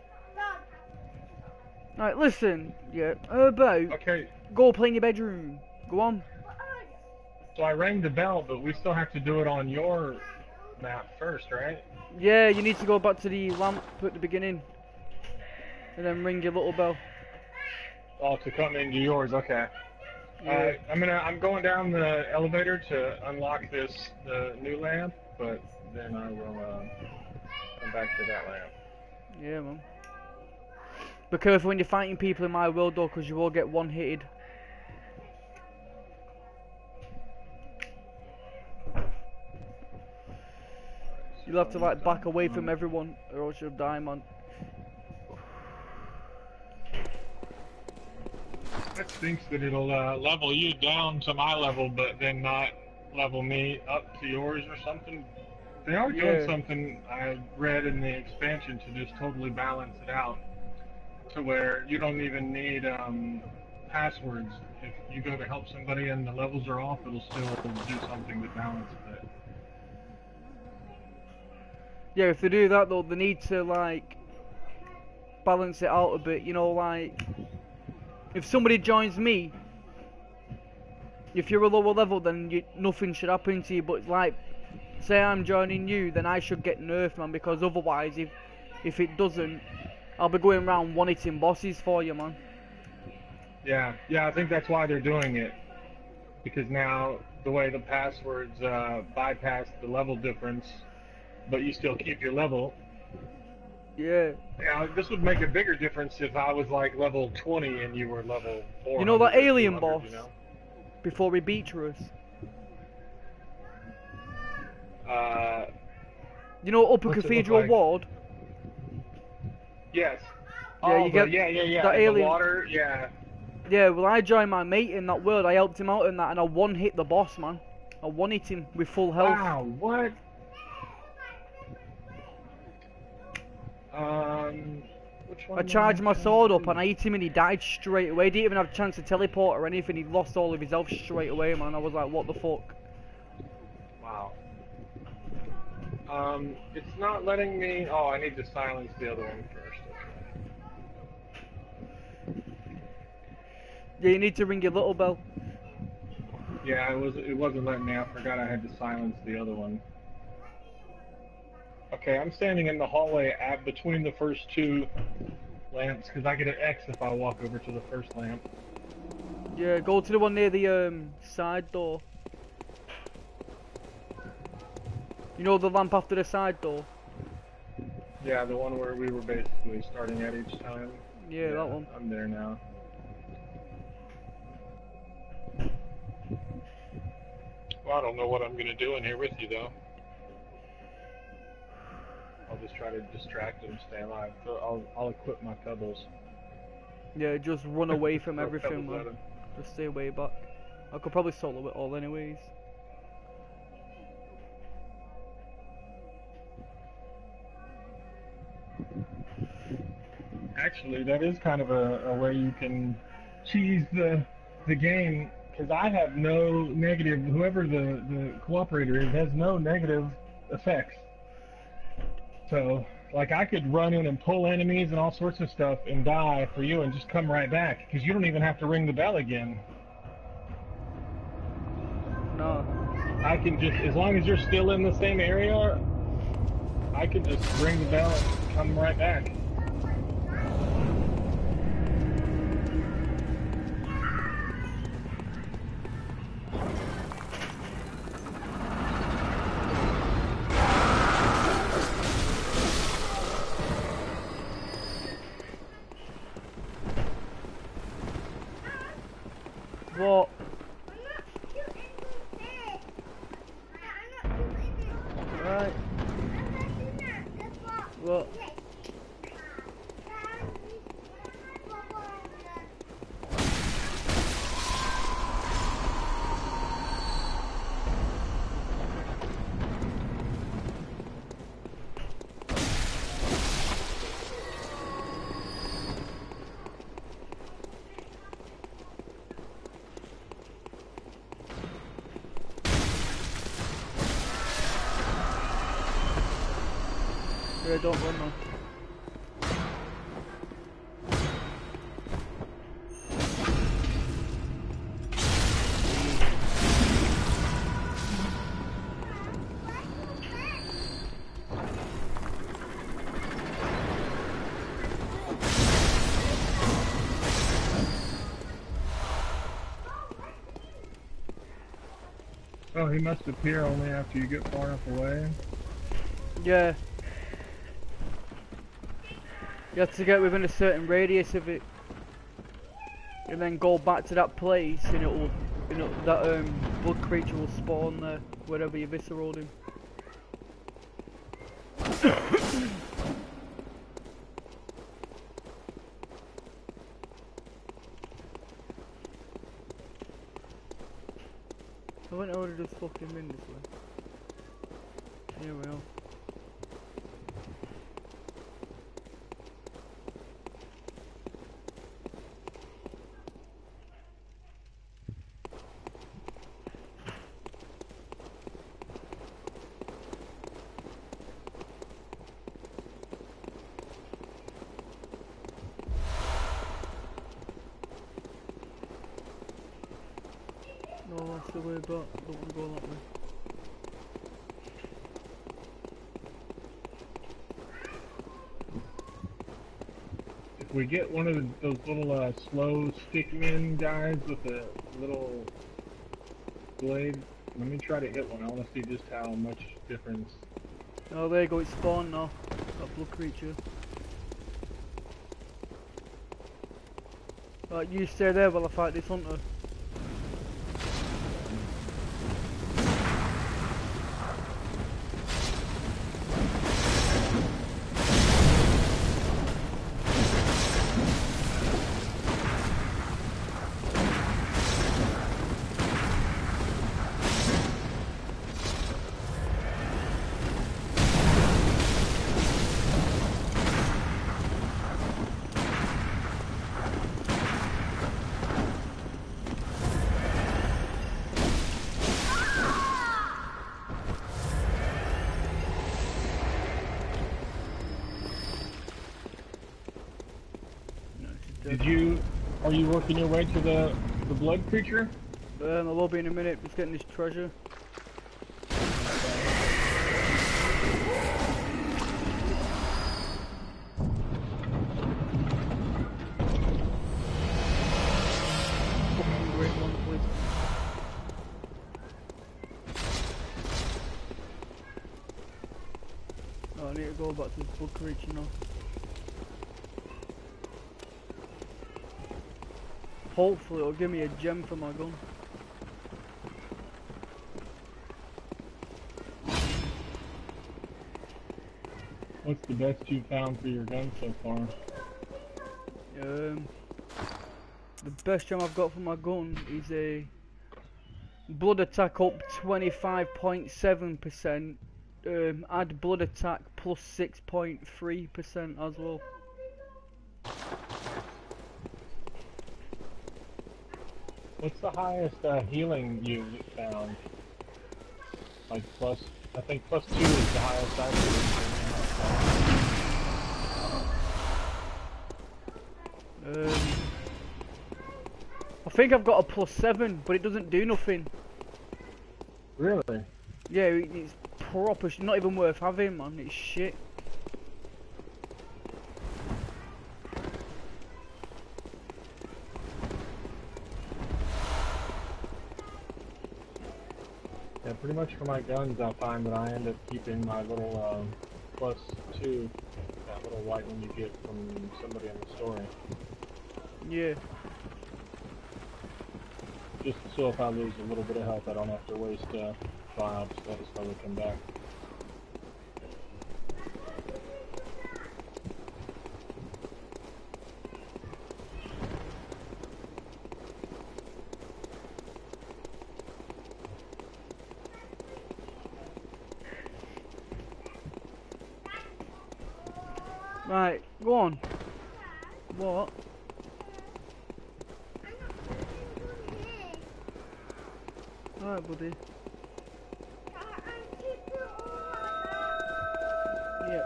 Alright, listen. Yeah. About. like. Okay, Go play in your bedroom. Go on. so I rang the bell, but we still have to do it on your map first, right? Yeah, you need to go back to the lamp at the beginning. And then ring your little bell. Oh, to come into yours, okay. Yeah. Uh, I'm gonna. I'm going down the elevator to unlock this the new lamp, but then I will uh, come back to that lamp. Yeah, man. Be careful when you're fighting people in my world though, because you will get one hitted. You'll have to like back away from everyone, or else you'll die, man. That stinks that it'll uh, level you down to my level, but then not level me up to yours or something. They are doing Yeah. something I read in the expansion to just totally balance it out, to where you don't even need um, passwords. If you go to help somebody and the levels are off, it'll still do something to balance it. Yeah, if they do that though, they need to like balance it out a bit. You know, like if somebody joins me, if you're a lower level, then you, nothing should happen to you. But like, say I'm joining you, then I should get nerfed, man. Because otherwise, if if it doesn't, I'll be going around one-hitting bosses for you, man. Yeah, yeah, I think that's why they're doing it. Because now, the way the passwords uh, bypass the level difference, but you still keep your level. Yeah. Yeah, this would make a bigger difference if I was like level twenty and you were level four. You know that alien boss? You know? Before we beat us. Uh, You know Upper What's it look Cathedral like? Ward? yes. Yeah, oh, you the- get yeah, yeah, yeah. that in the alien- water, yeah. Yeah, well I joined my mate in that world, I helped him out in that, and I one-hit the boss, man. I one-hit him with full health. Wow, what? Um, which one? I charged my sword up and I I. hit him and he died straight away. Didn't even have a chance to teleport or anything. He lost all of his health straight away, man. I was like, what the fuck? Wow. Um, it's not letting me. Oh, I need to silence the other one first. Okay. Yeah, you need to ring your little bell. Yeah, it was. It wasn't letting me. I forgot I had to silence the other one. Okay, I'm standing in the hallway at between the first two lamps because I get an X if I walk over to the first lamp. Yeah, go to the one near the um side door. You know the lamp after the side door? Yeah, the one where we were basically starting at each time. Yeah, that one. I'm there now. Well, I don't know what I'm gonna do in here with you though. I'll just try to distract him, stay alive. So I'll I'll equip my pebbles. Yeah, just run away from Throw everything, pebbles at man. him. Just stay way back. I could probably solo it all anyways. Actually, that is kind of a, a way you can cheese the the game, because I have no negative. Whoever the the cooperator is has no negative effects. So, like, I could run in and pull enemies and all sorts of stuff and die for you and just come right back, because you don't even have to ring the bell again. No. I can just, as long as you're still in the same area, I can just ring the bell and come right back. What? Right. What? Yeah, don't run, man. Oh, he must appear only after you get far enough away. Yeah. You have to get within a certain radius of it, and then go back to that place, and it'll, you know, that um blood creature will spawn there wherever you visceraled him. I went over to just fucking win this way. Here we are. No, that's the way back. Don't want to go that way. If we get one of the, those little uh, slow stickmen guys with a little blade, let me try to hit one. I want to see just how much difference. Oh, there you go. It's spawned now. That blood creature. Right, you stay there while I fight this hunter. dead. Did you? Are you working your way to the the blood creature? Um, I will be in a minute. Just getting this treasure. Fucking great one, please. Oh, I need to go back to the blood creature now. Hopefully it'll give me a gem for my gun. What's the best you found for your gun so far? Um, the best gem I've got for my gun is a blood attack up twenty-five point seven percent. Um, add blood attack plus six point three percent as well. What's the highest uh, healing you found? Like plus, I think plus two is the highest I've seen. Um, I think I've got a plus seven, but it doesn't do nothing. Really? Yeah, it- it's proper. sh- Not even worth having, man. It's shit. Yeah, pretty much for my guns, I find that I end up keeping my little um, plus two, that little white one you get from somebody in the story. Yeah. Just so if I lose a little bit of health, I don't have to waste uh, five, so I just slowly come back. Right, go on. What? Alright, buddy. Yeah.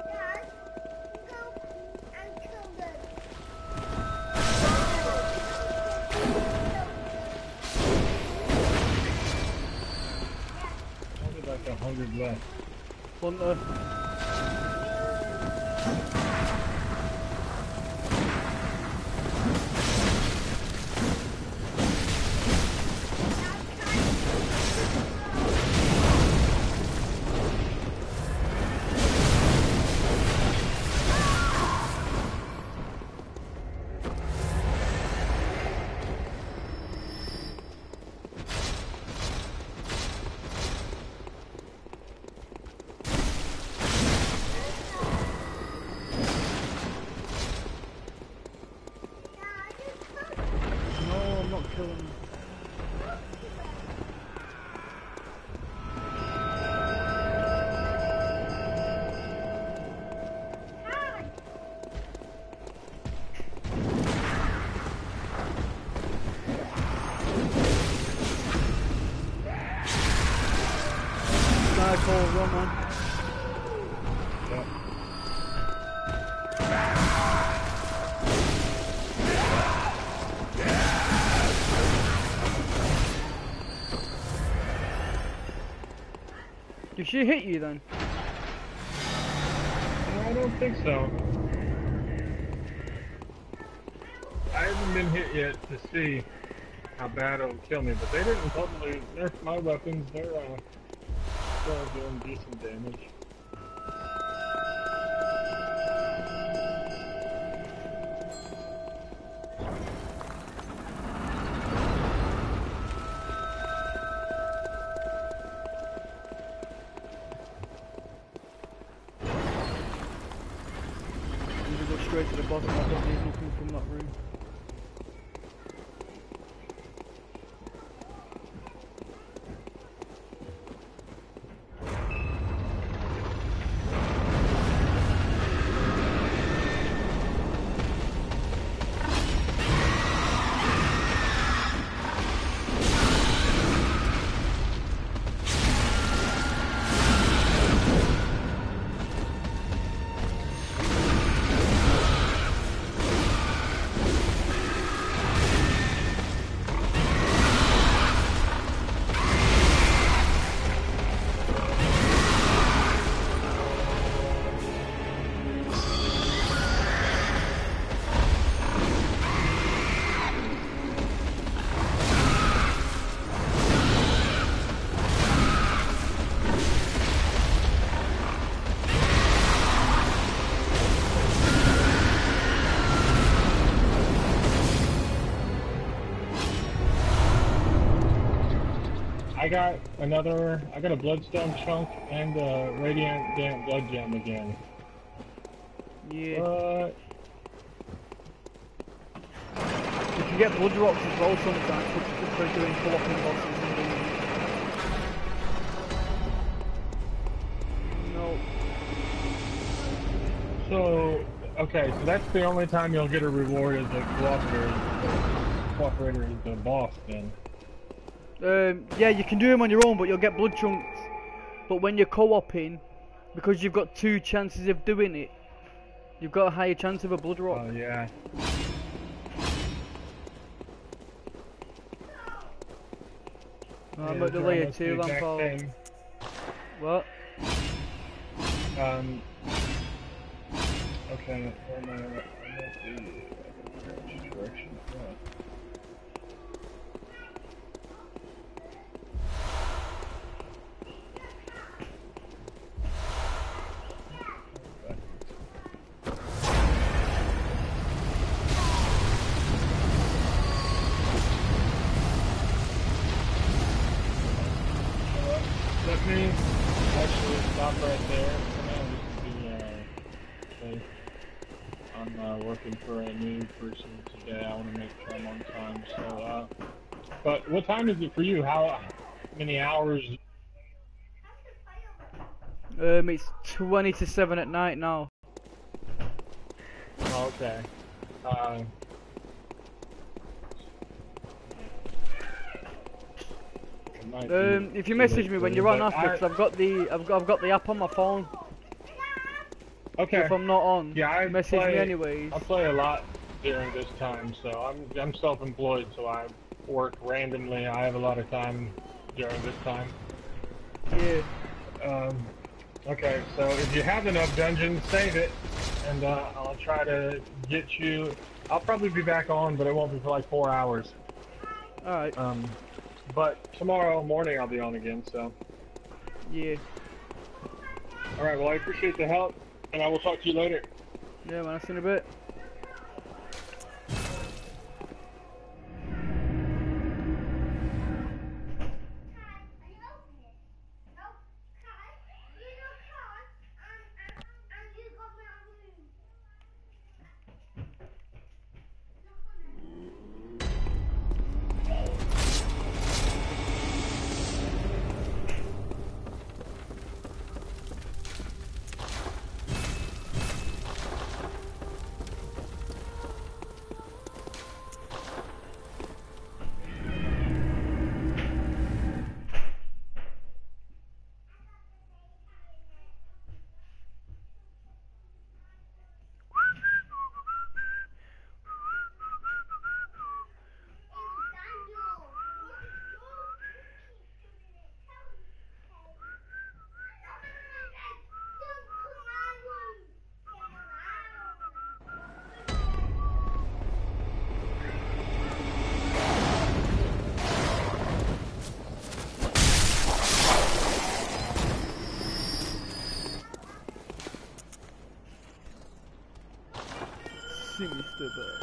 Only like a hundred left. Hunter. No, I'm not killing him. Nice hole, run, man. Yep. Did she hit you then? No, I don't think so. I haven't been hit yet to see how bad it'll kill me, but they didn't totally nerf my weapons. They're uh, still doing decent damage. I'm gonna go straight to the bottom. I don't need nothing from that room. got another. I got a bloodstone chunk and a radiant damn blood gem again. Yeah. But You can get blood rocks as well sometimes for, for doing co-oping bosses and things. No. so okay, so that's the only time you'll get a reward as a cooperator. Cooperator is the boss then. Um, yeah, you can do them on your own, but you'll get blood chunks. But when you're co-oping, because you've got two chances of doing it, you've got a higher chance of a blood rock. Oh yeah. I'm Yeah, at the they're layer almost the two, exact Lampard. same. What? Um. Okay. Where am I? I'm at the which direction. Yeah. Let me actually stop right there. I'm just be, uh, say, I'm uh, working for a new person today. I want to make sure I'm on time. So, uh, but what time is it for you? How many hours? Um, it's twenty to seven at night now. Oh, okay. Uh, it might be Um, if you too message late me for when you, you're on but after, I- because I've got the I've got I've got the app on my phone. Okay. If I'm not on, Yeah, I message play, me anyways. I play a lot during this time, so I'm I'm self-employed, so I work randomly. I have a lot of time during this time. Yeah. Um, okay, so if you have enough dungeons, save it, and uh, I'll try to get you. I'll probably be back on, but it won't be for like four hours. All right. Um, but tomorrow morning I'll be on again. So, Yeah. all right. Well, I appreciate the help, and I will talk to you later. Yeah, man. I'll see you in a bit. Sinister Bird.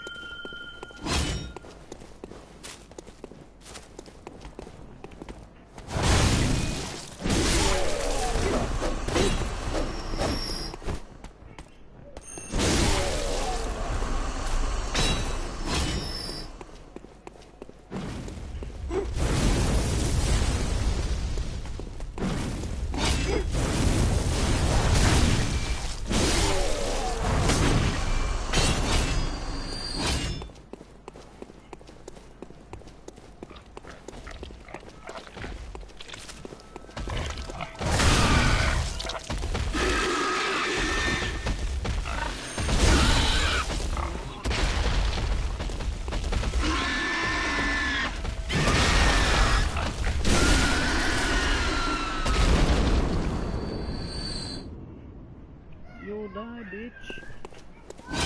You'll die, bitch.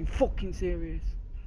you fucking serious?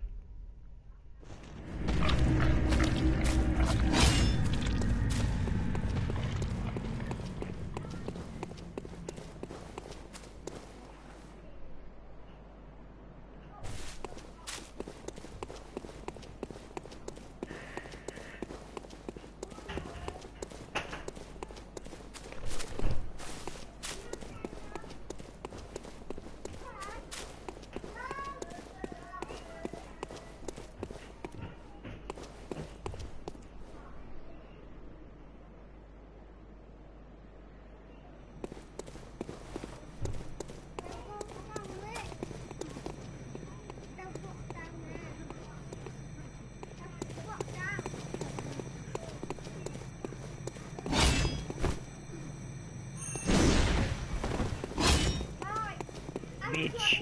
Bitch.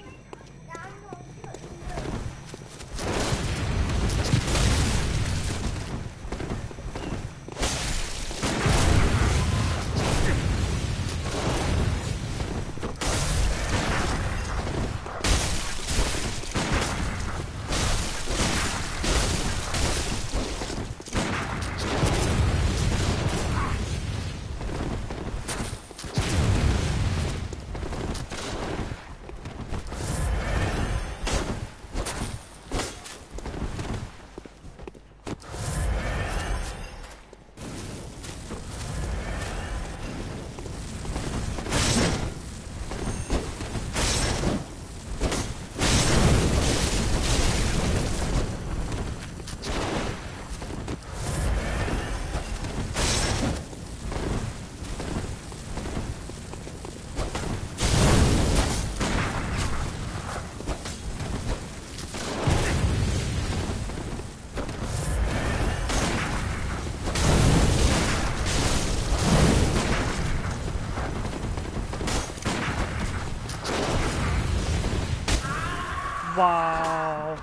Wow.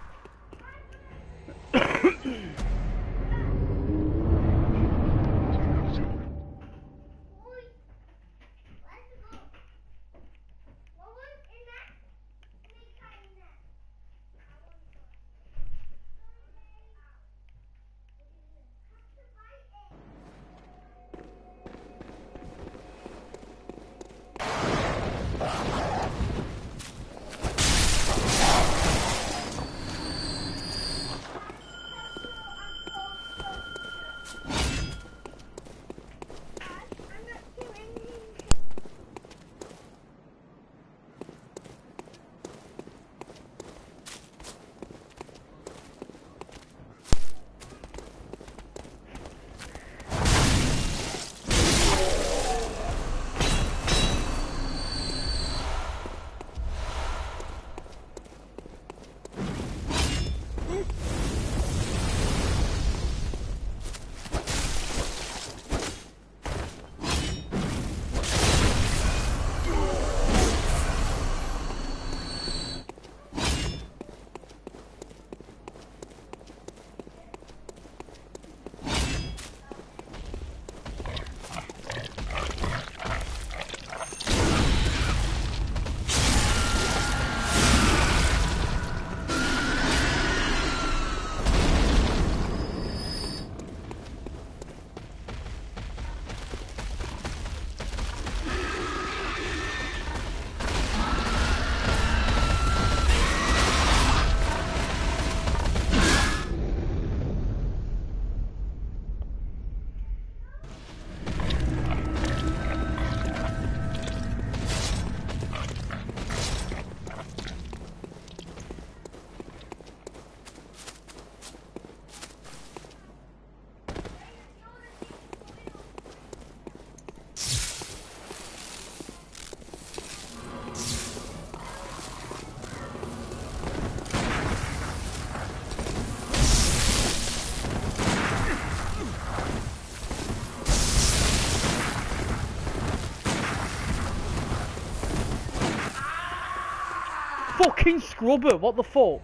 Fucking scrubber, what the fuck?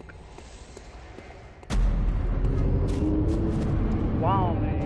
Wow, mate.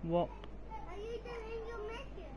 What? Are you doing your mission?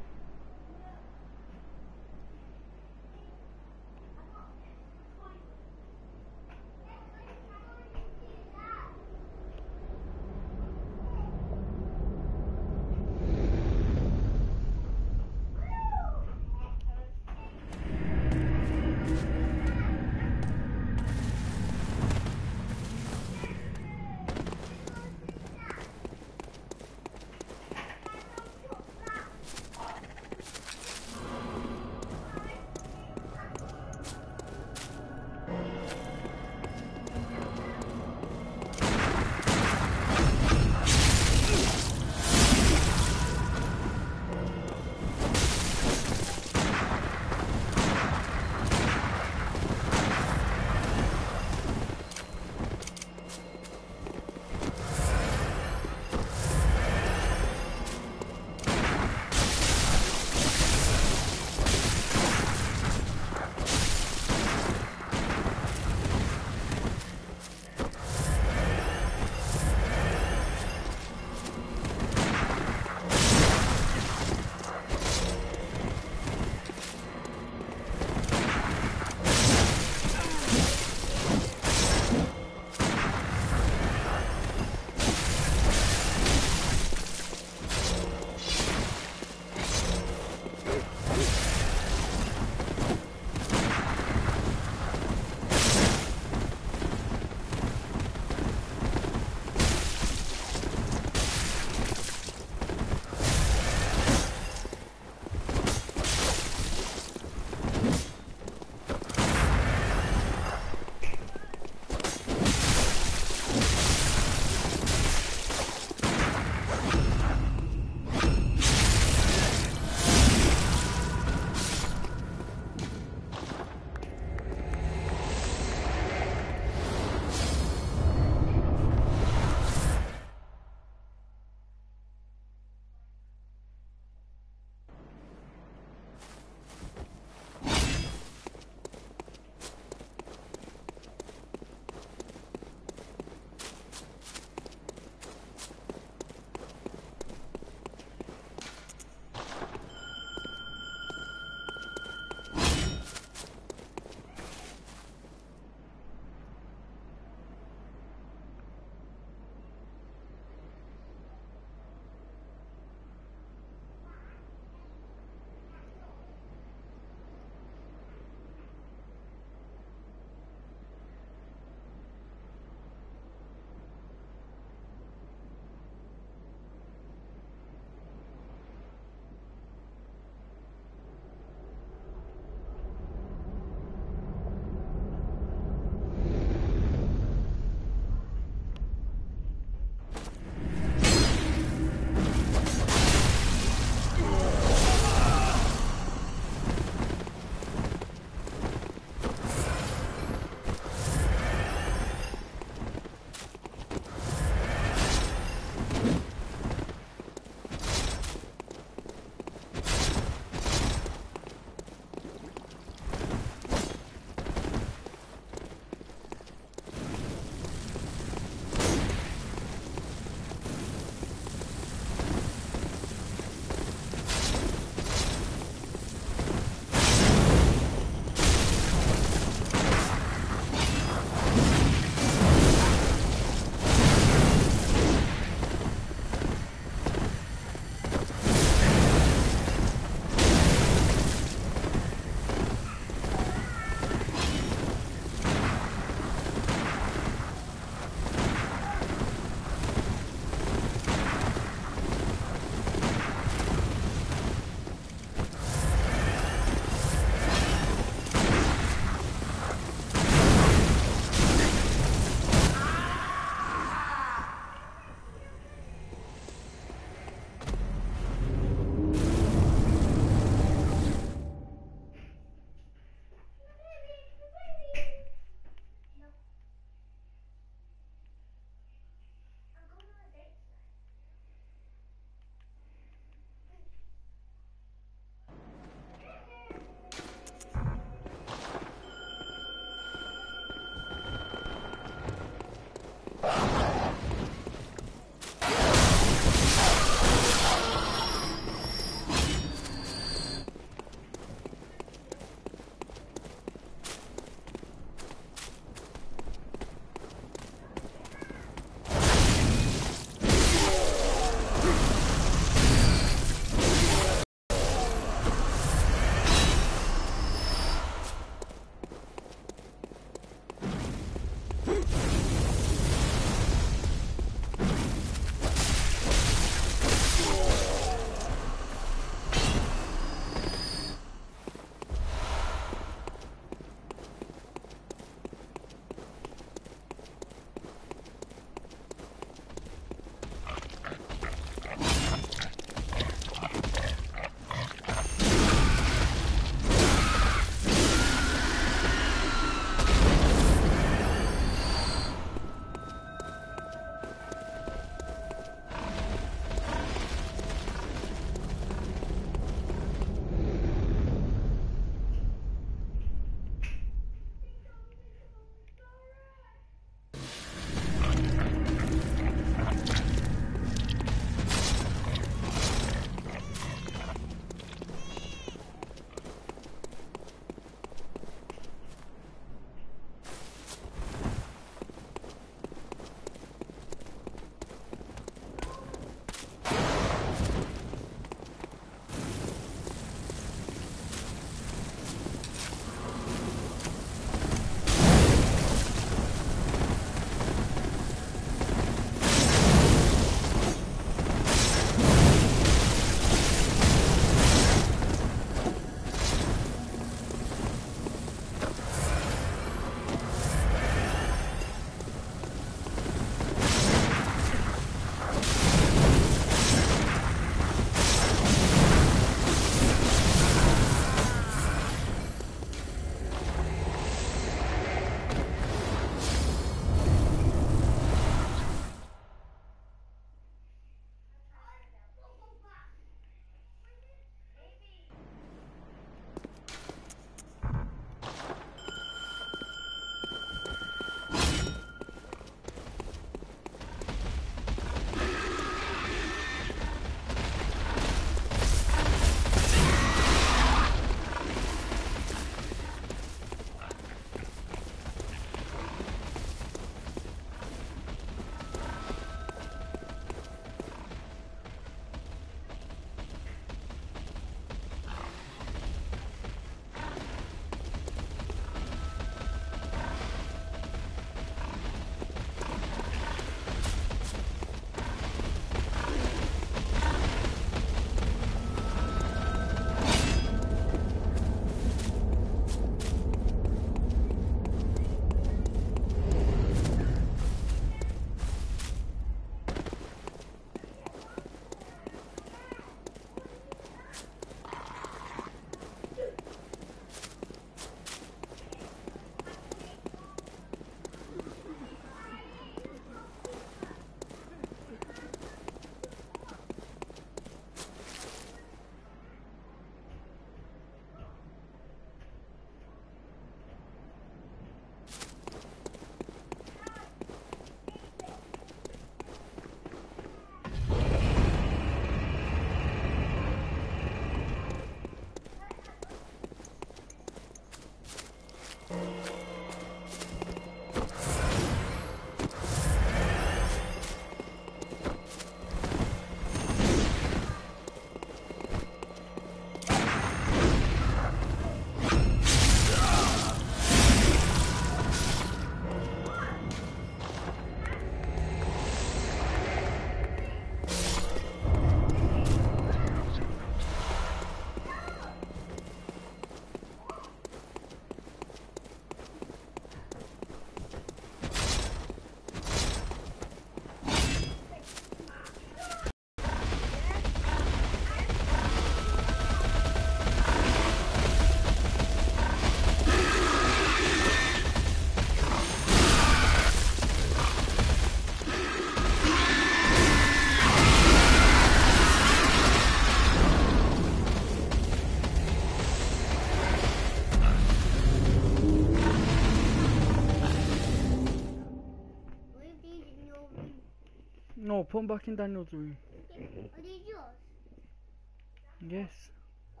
No, put them back in Daniel's room. Are these yours? Yes. Oh.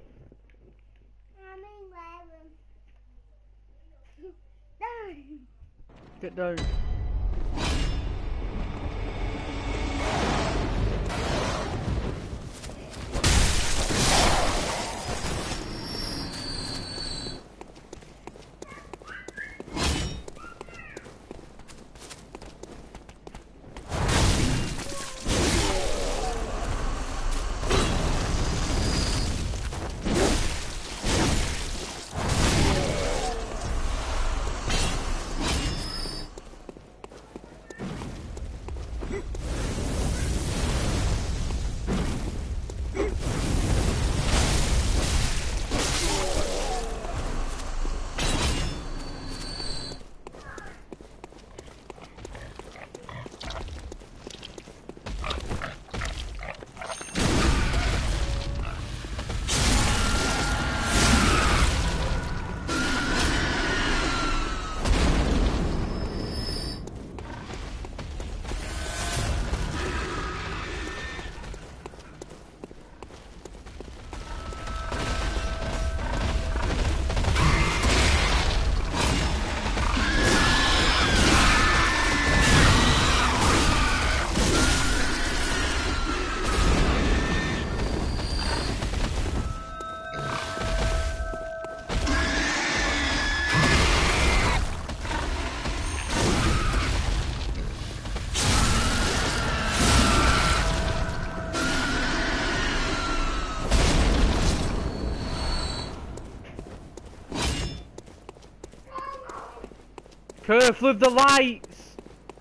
I mean, wear them. Get down. Curve with the lights!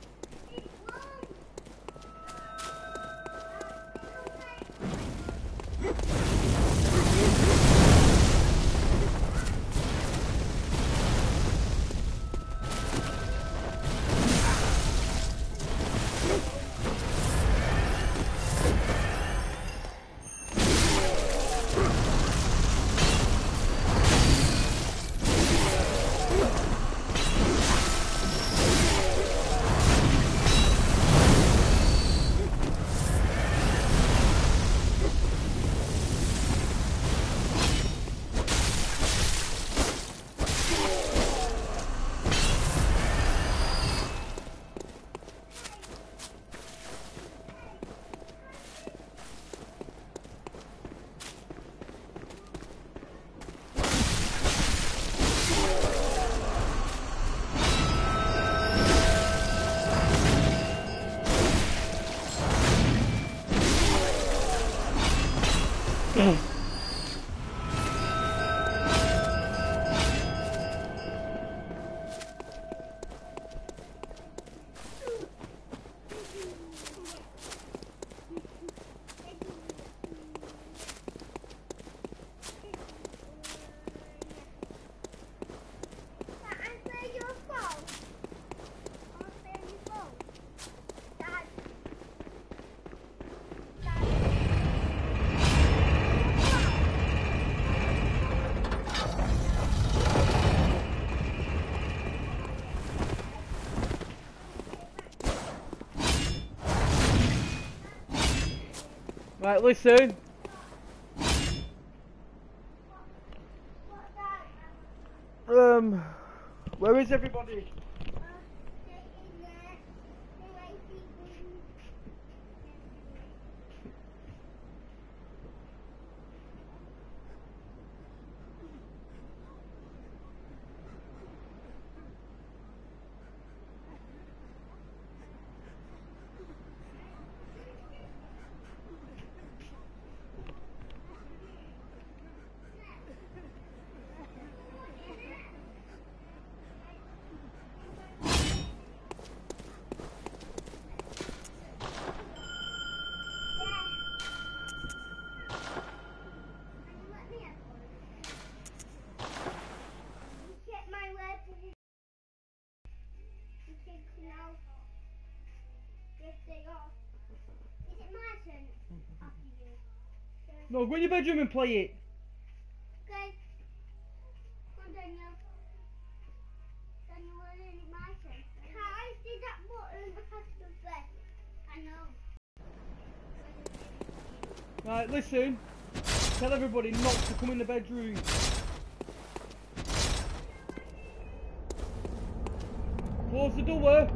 Right, listen. Um, where is everybody? No, go in your bedroom and play it. Okay. Come on, Daniel. Daniel, what is it, my turn? Can I see that button attached to the bed? I know. Right, listen. Tell everybody not to come in the bedroom. Close the door.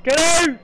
Get out!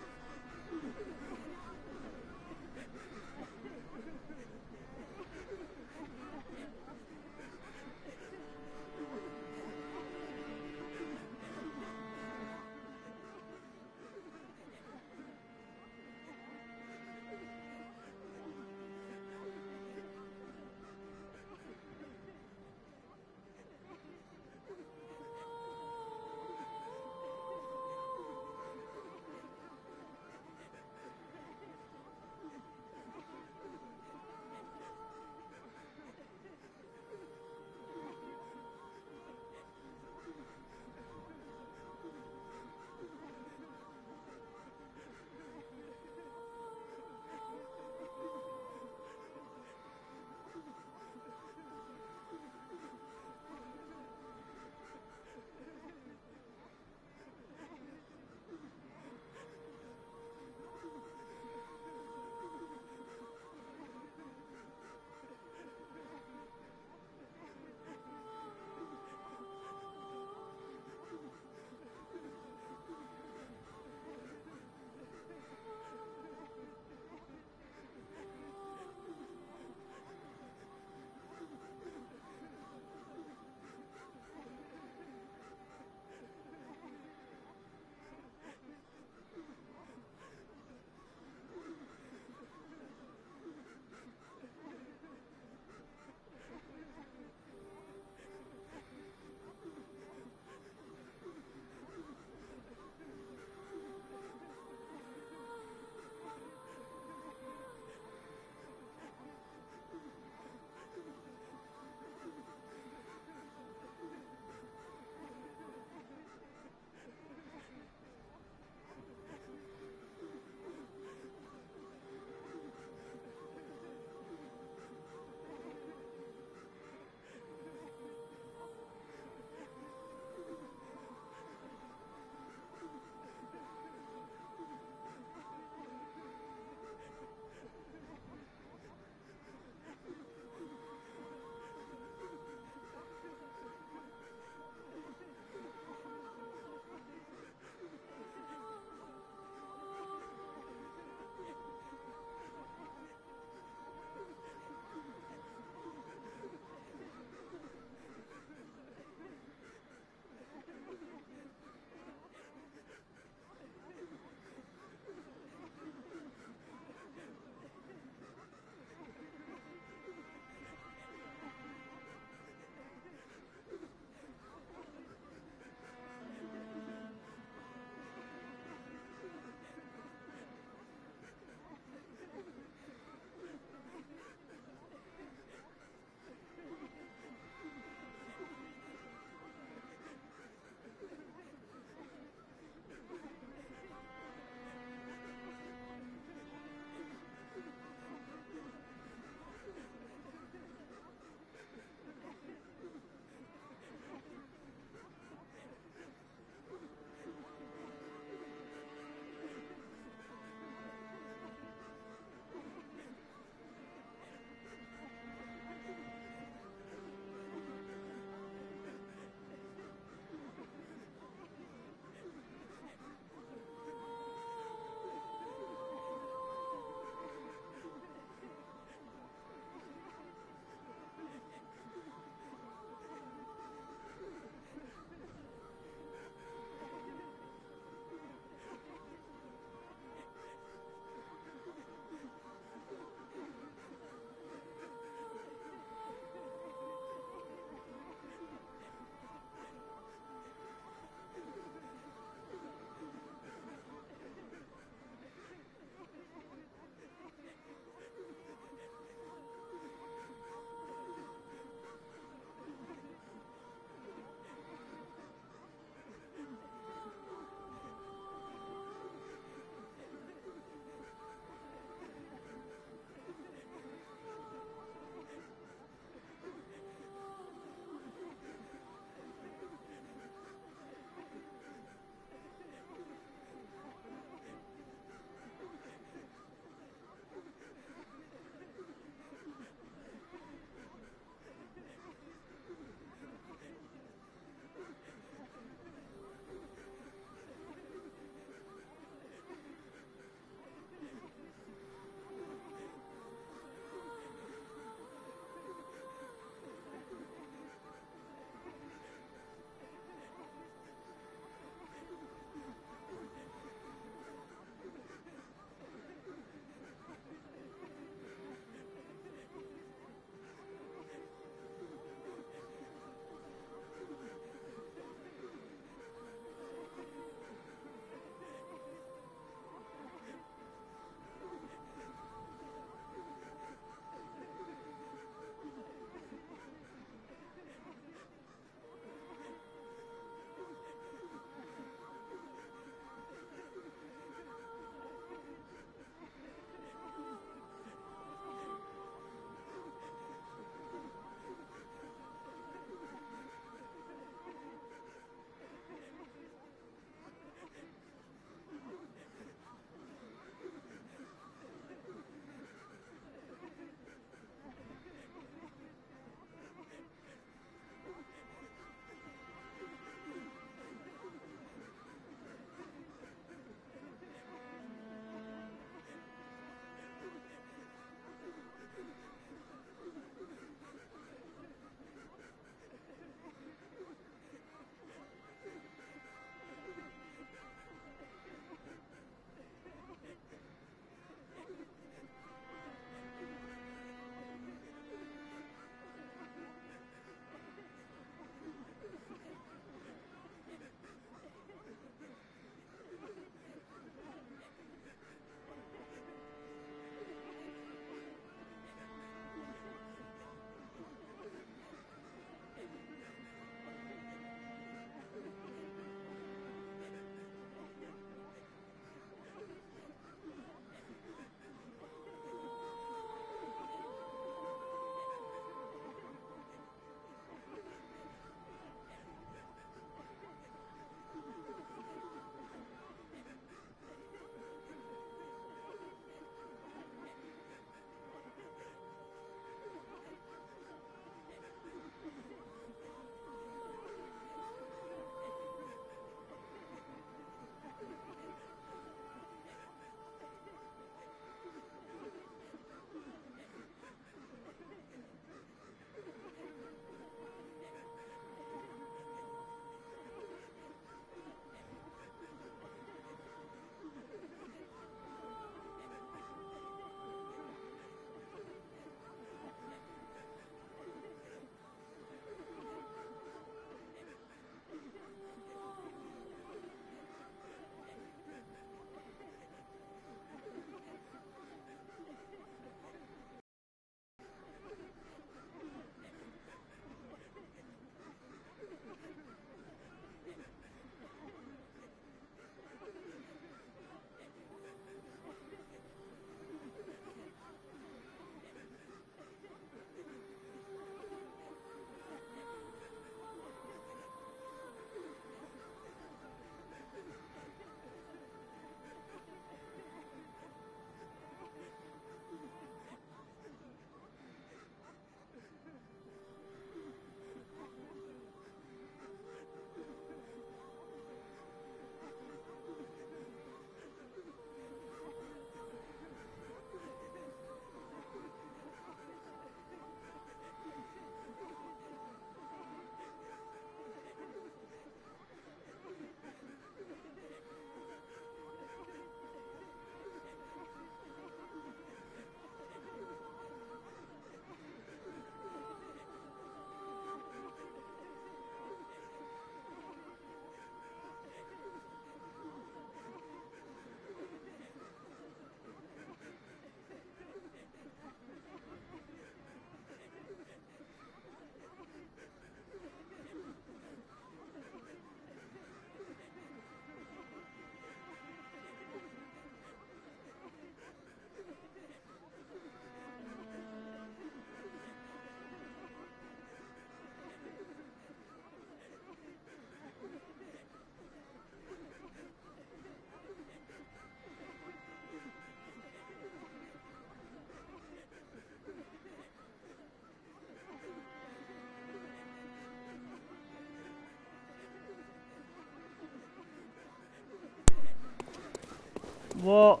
What?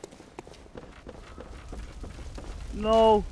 No.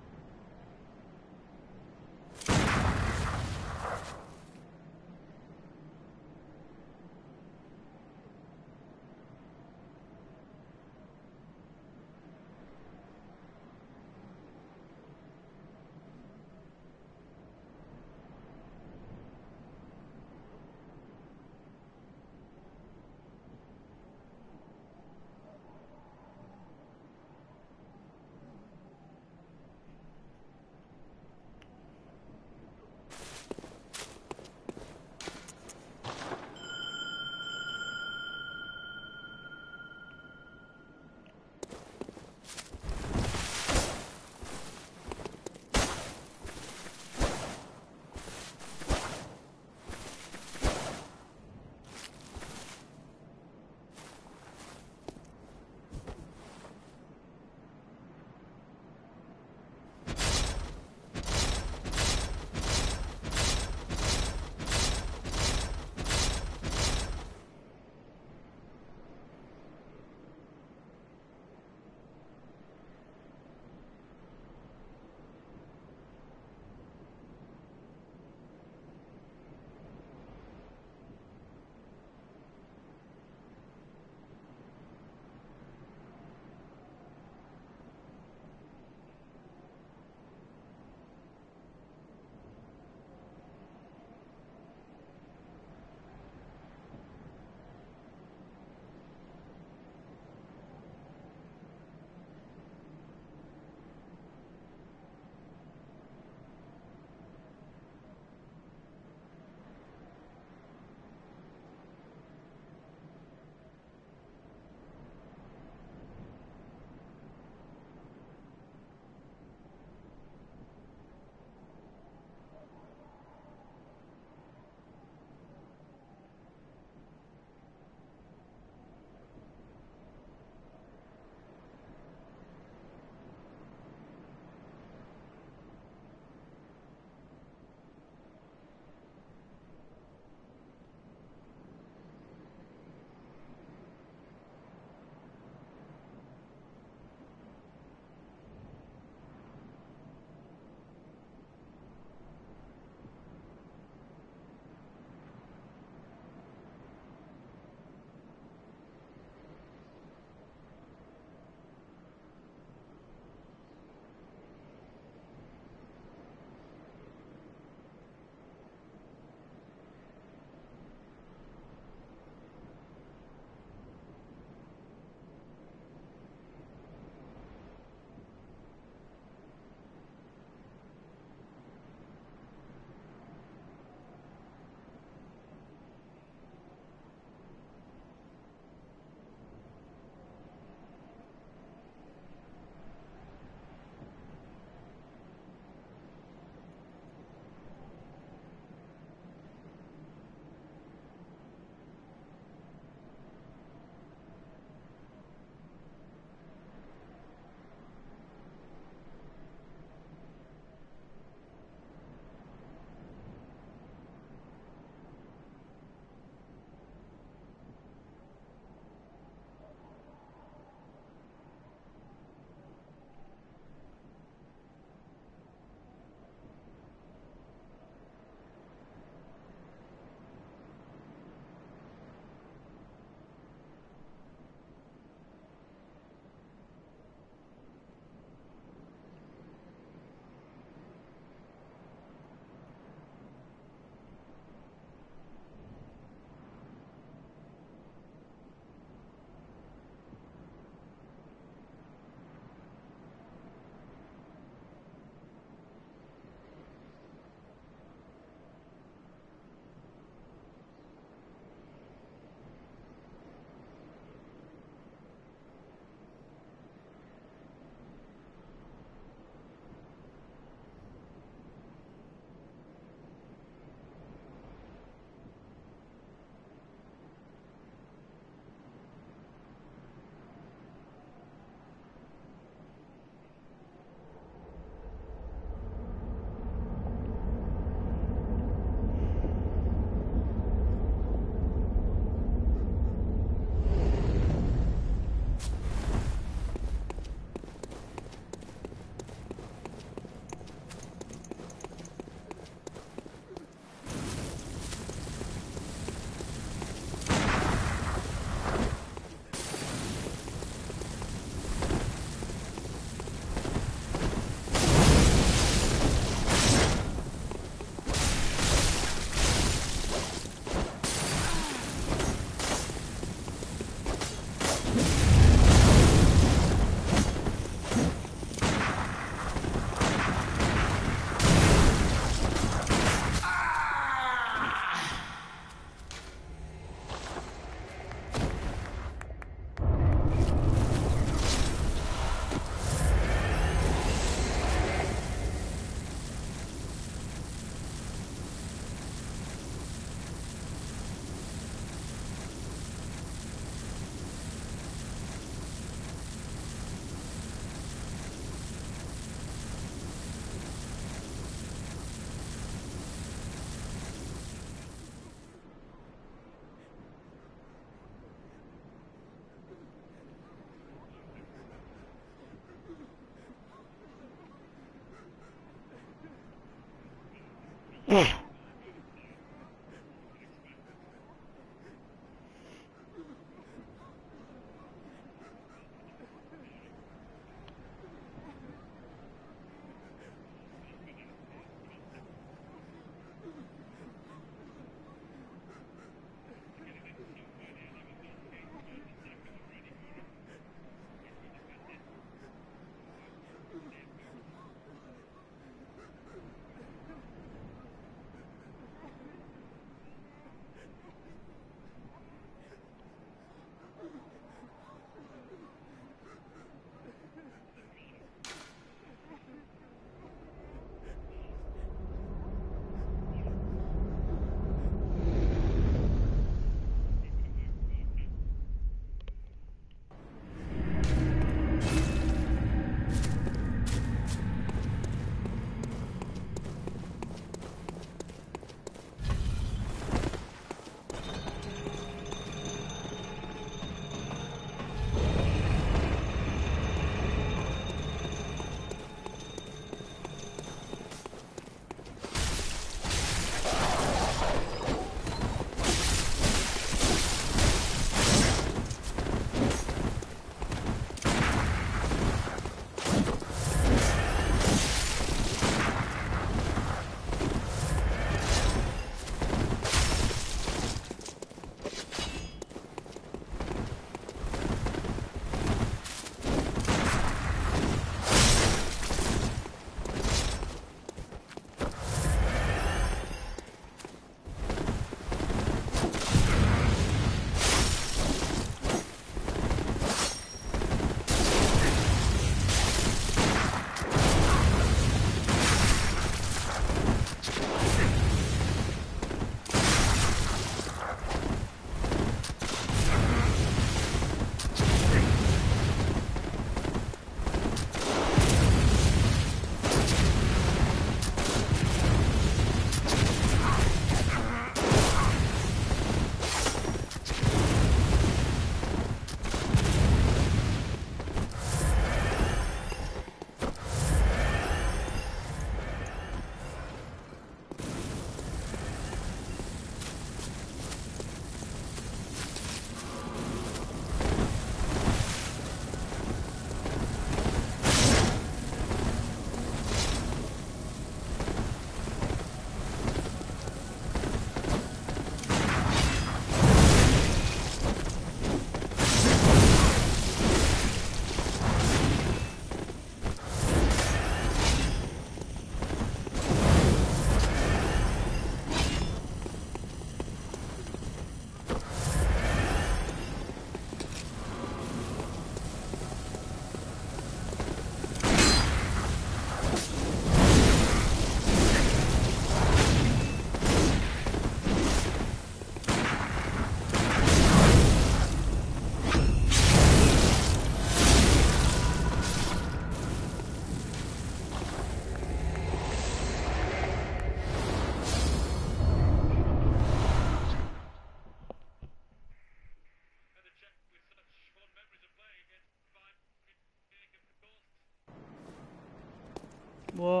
What?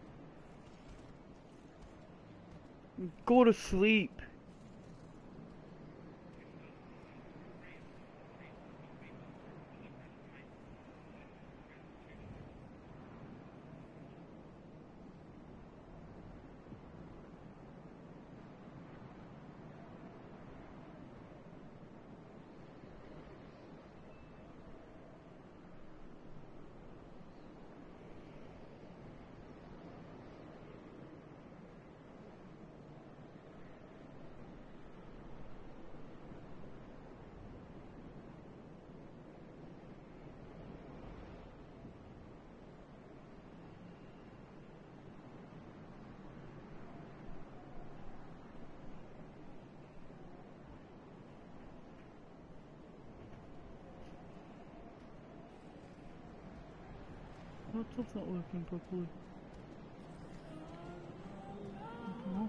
Go to sleep. Laptop's not working properly. I don't know.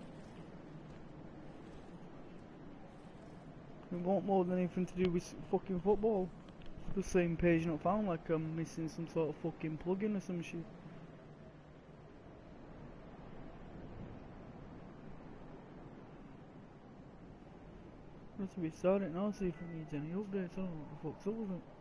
It won't more than anything to do with s- fucking football. The same page not found, like I'm missing some sort of fucking plugin or some shit. Let's restart it now, see if it needs any updates. I don't know what the fuck's up with it.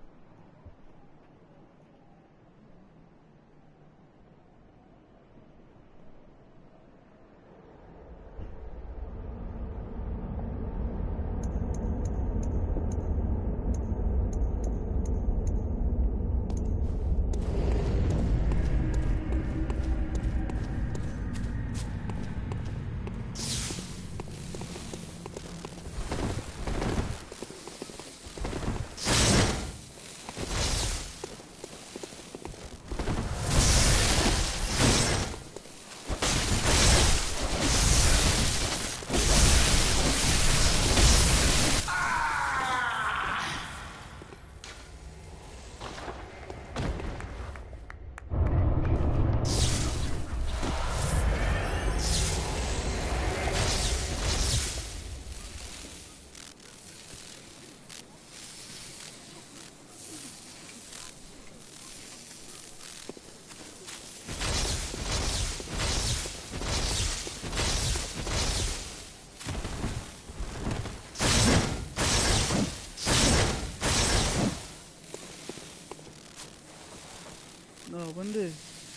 No, Wendy.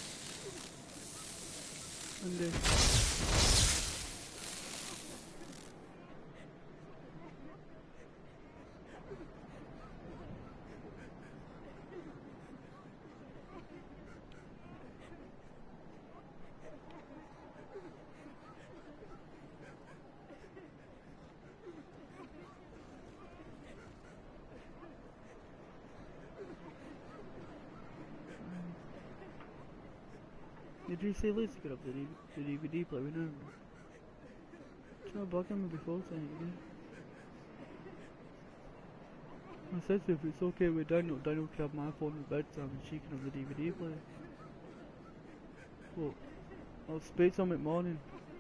Wendy. Did you say let's get up the, D the D V D player now? It's not bugging me before saying it again. I said if it's okay with Daniel, Daniel can have my phone at bedtime and she can have the D V D player. Well, I'll speak to him in the morning.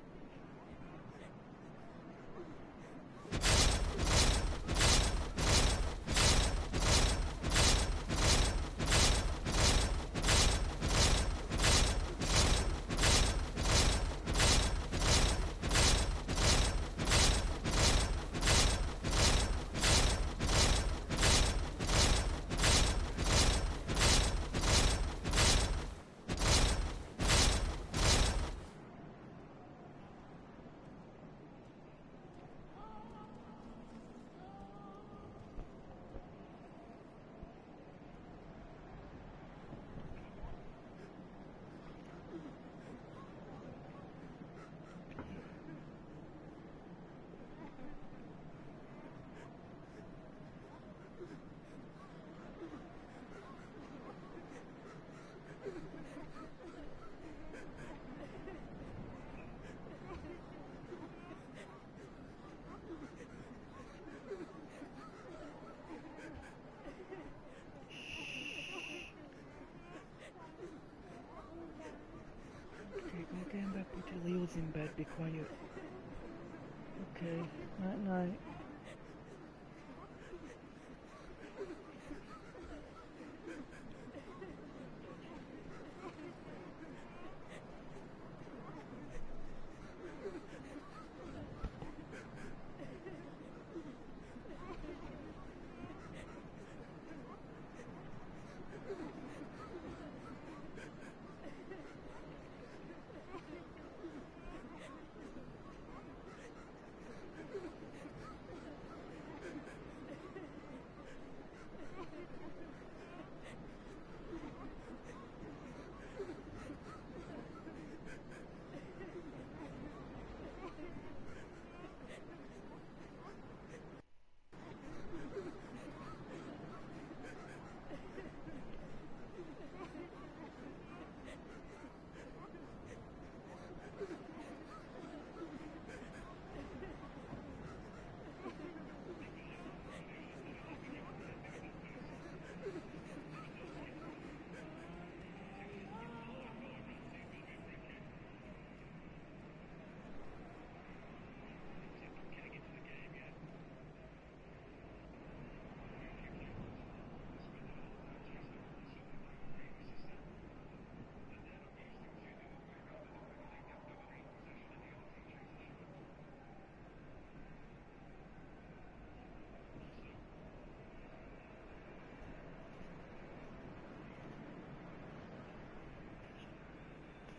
Okay, go back, put your Leo's in bed, be quiet. Okay, night night.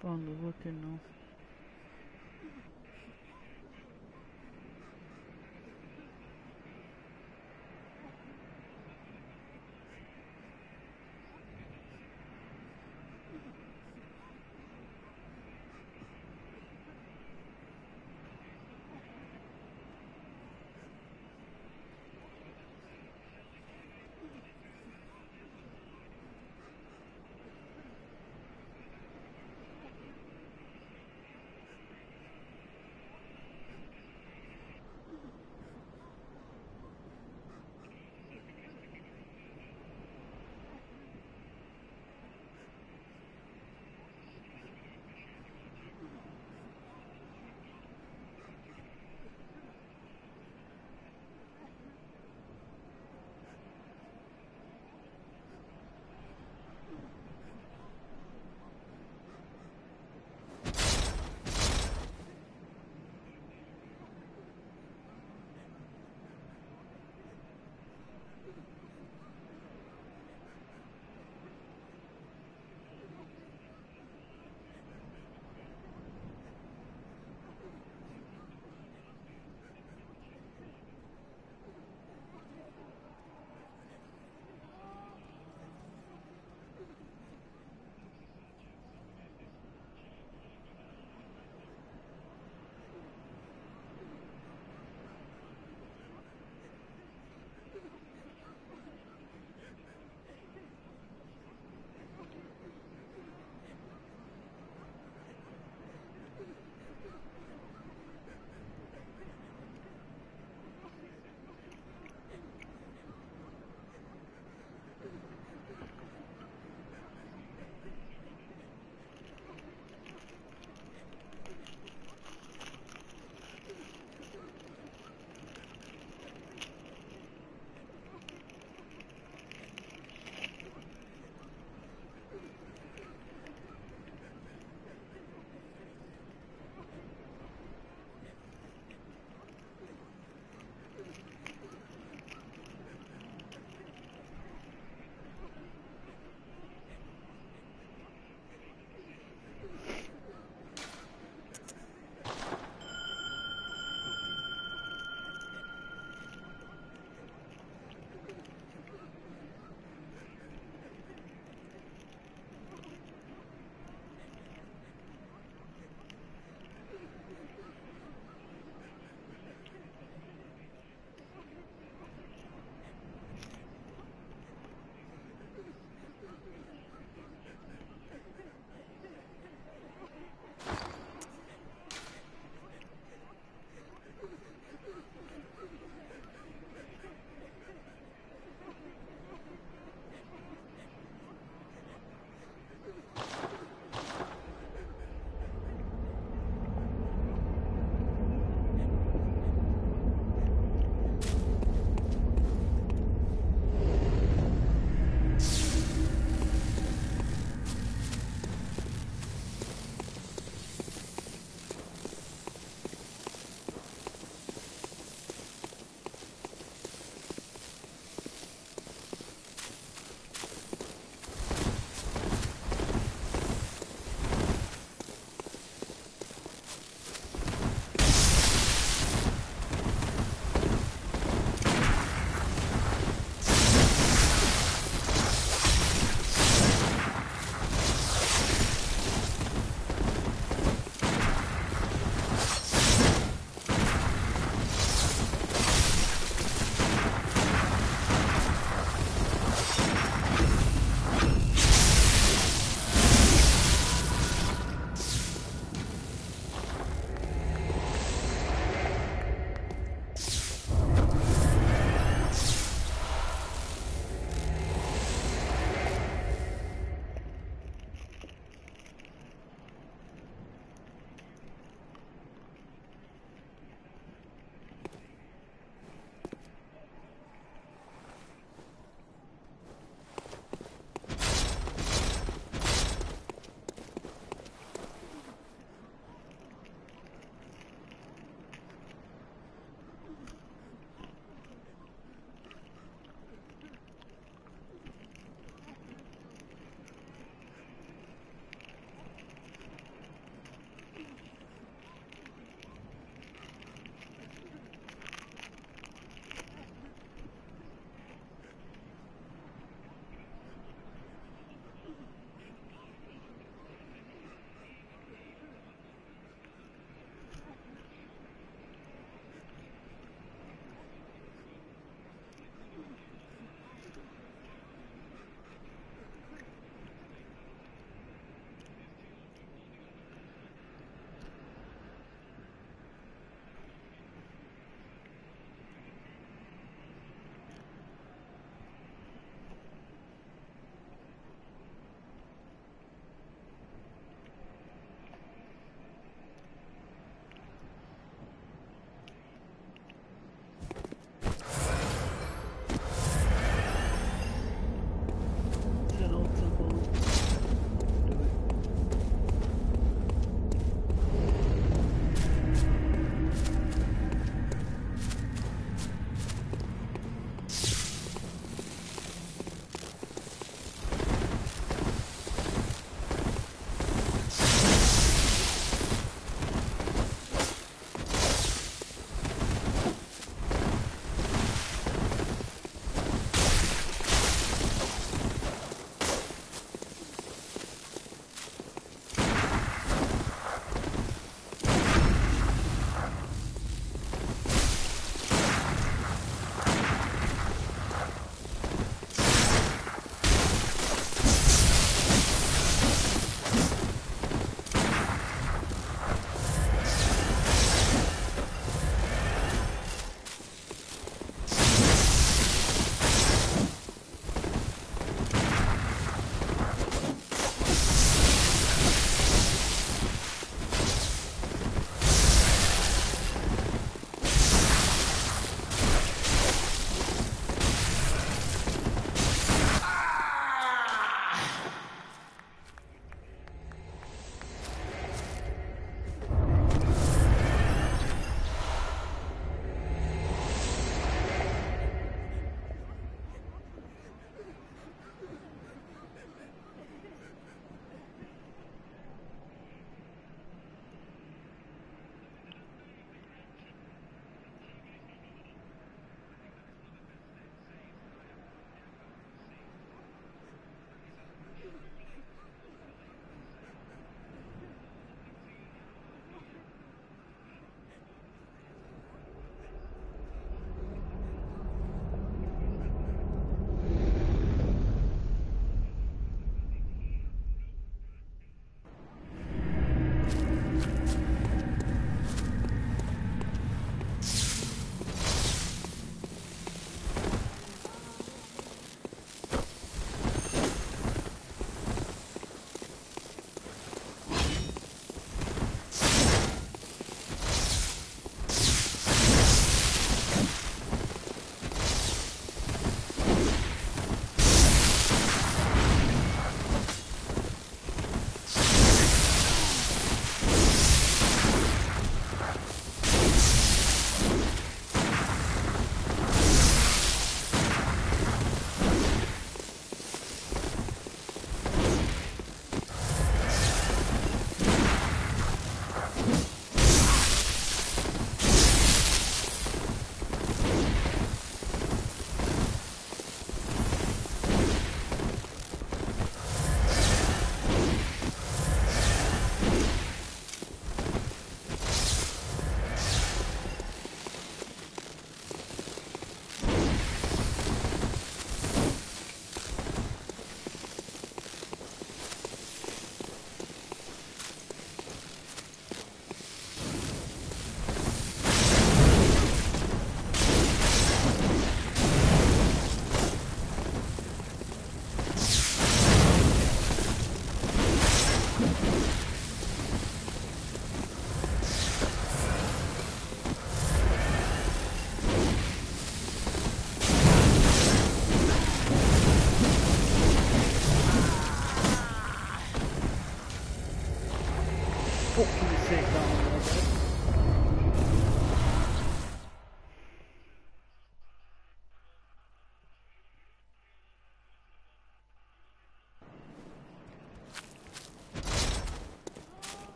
Finally working now.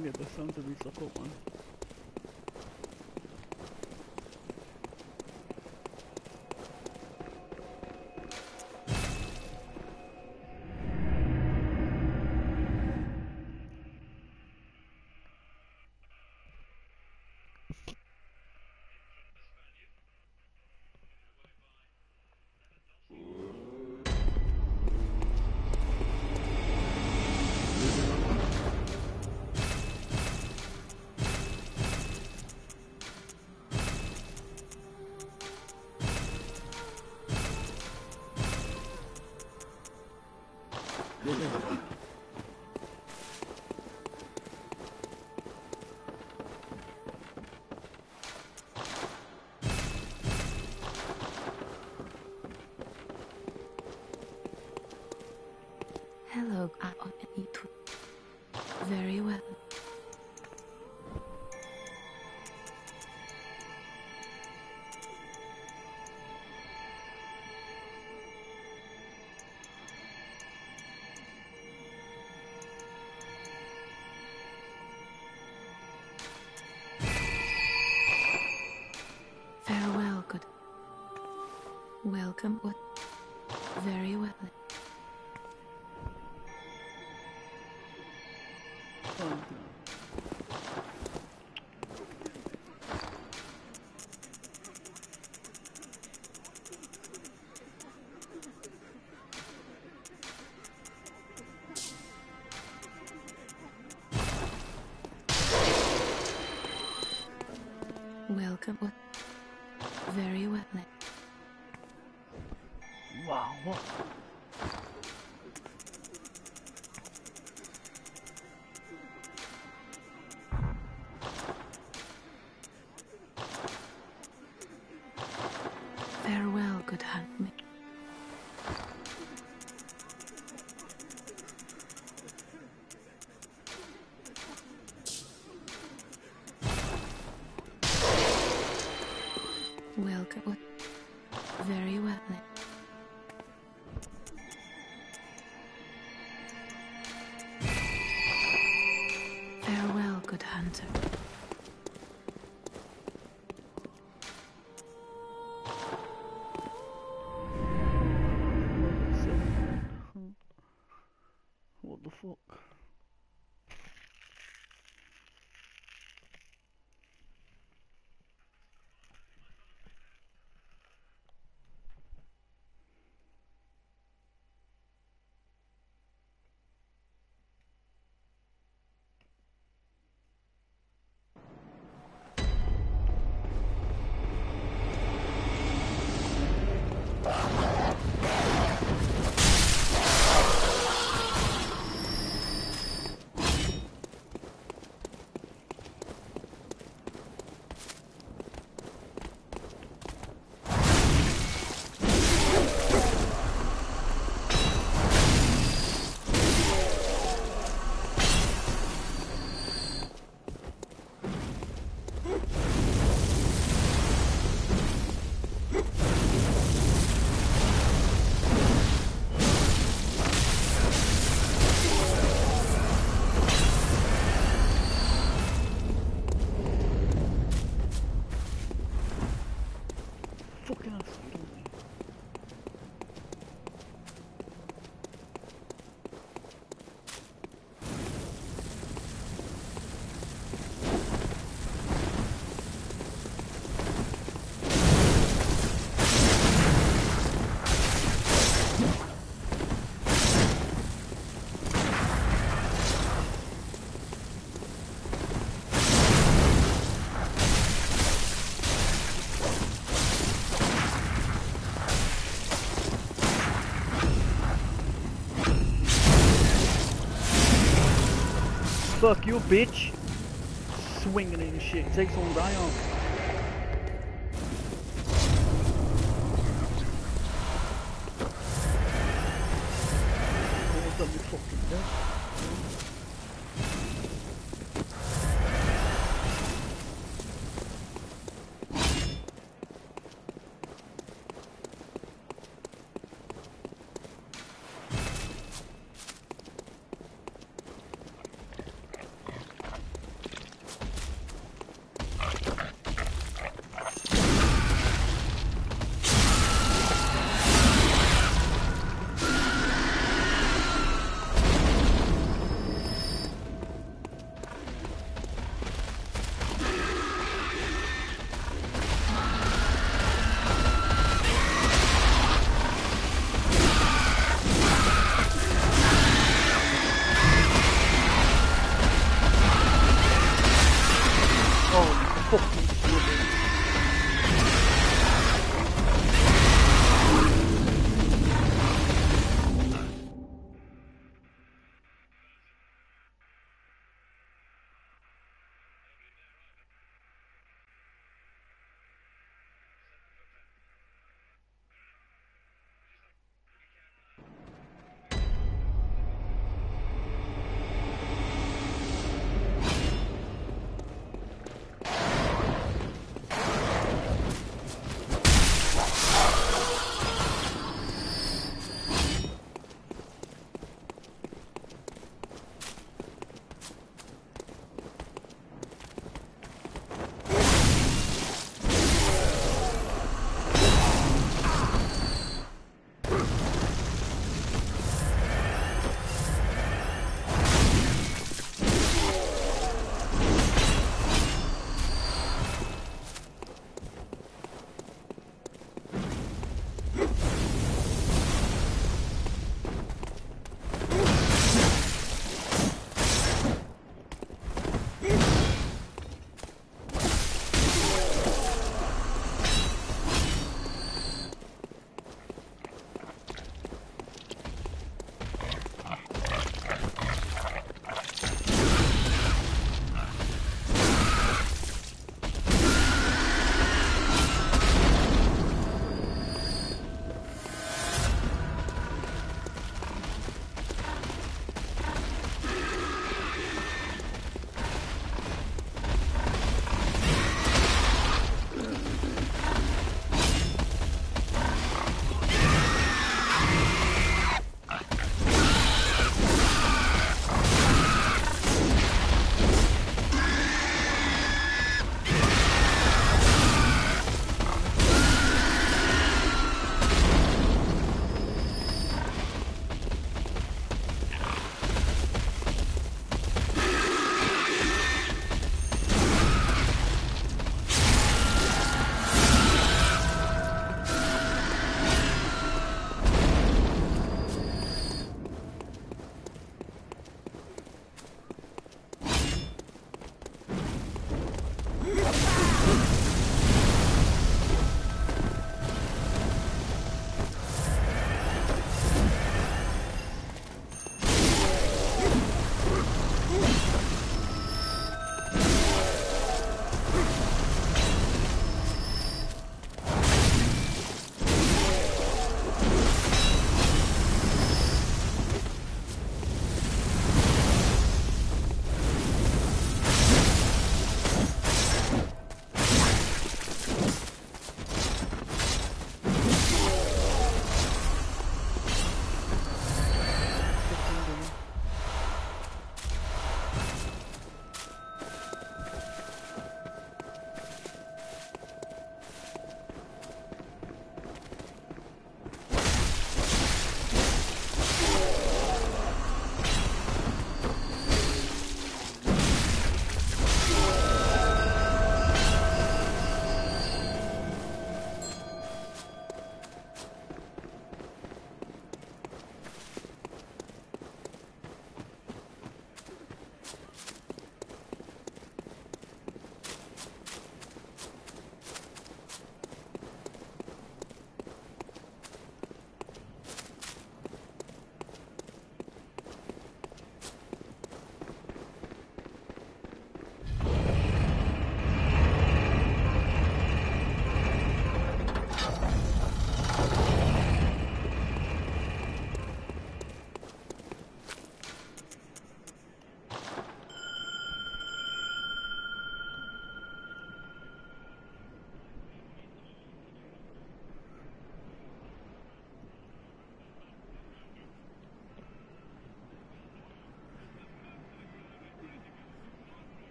get the sounds of these up, man. Hello, I need to. Very well. Farewell, good. Welcome, what? Very well. Welcome, what? Very well. Wow, what? Farewell, good hunt. Welcome. What? Very well. Farewell, good hunter. What the fuck? Fucking ass, you don't know. Fuck you, bitch! Swinging and shit. Take someone's eye off. Oh, that'd be fucking dead.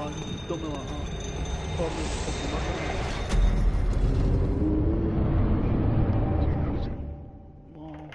Oh, you done me like that. Thought me fucking back. Wow.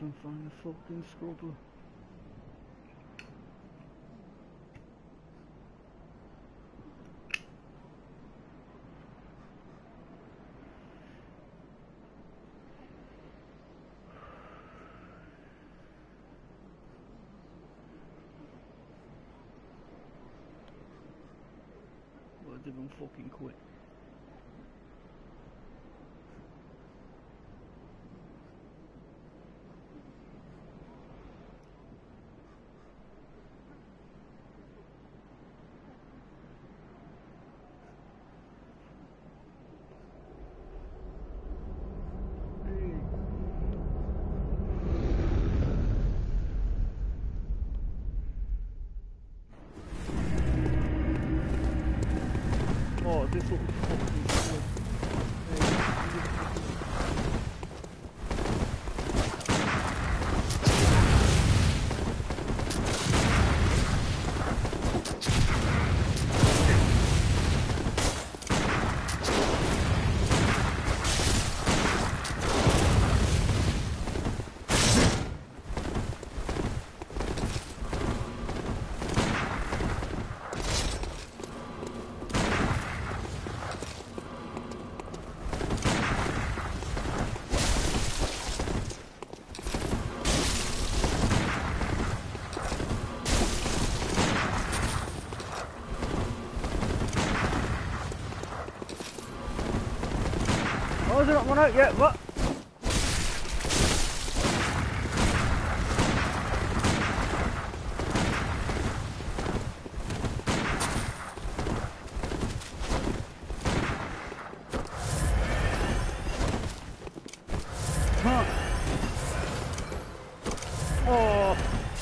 and find the fucking scrubber. Well, I didn't fucking quit. Oh, this looks fucking good. Oh, they're not run out yet, what? Huh. Oh.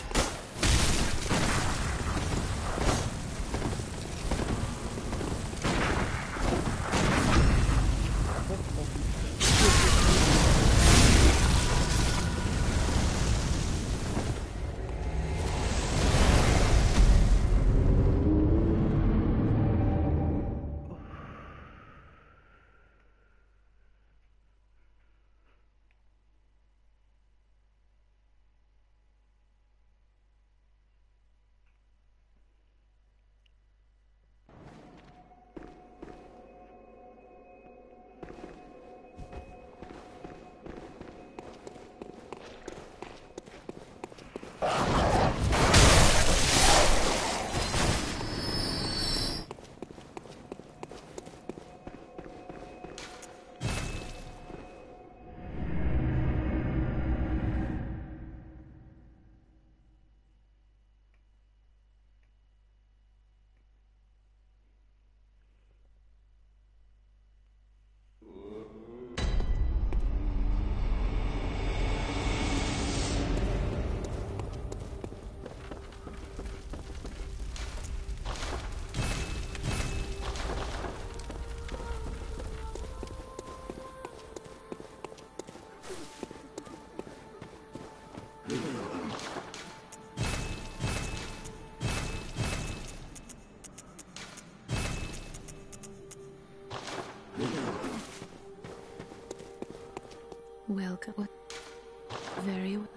Welcome. Very well.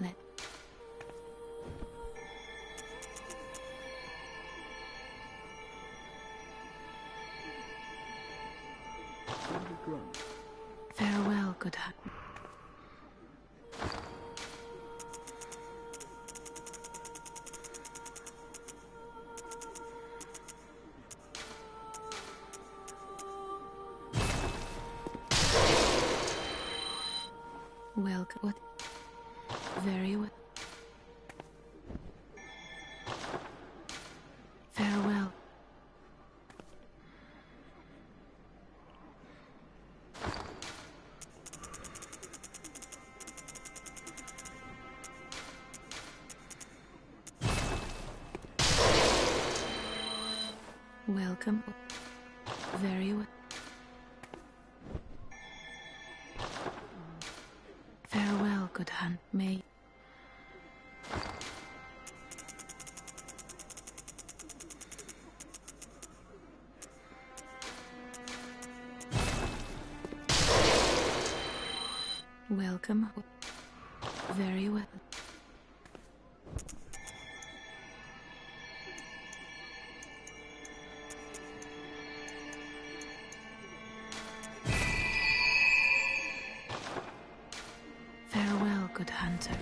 Farewell, good heart. Welcome. What? Very well. Farewell. Welcome. Very well. Farewell, good hunt, may. Welcome. Very well. Farewell, good hunter.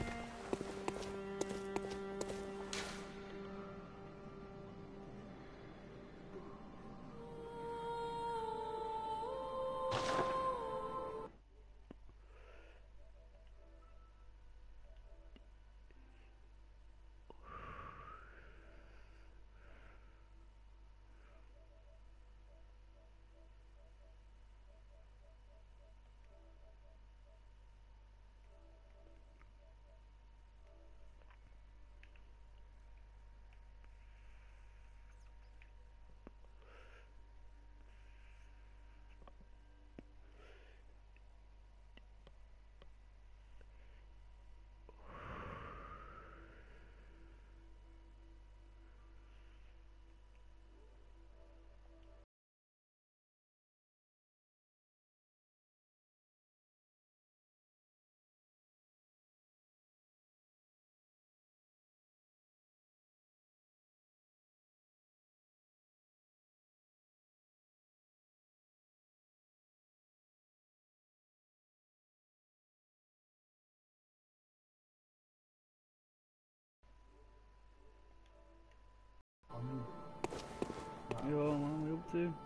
Yo, man, what are you up to?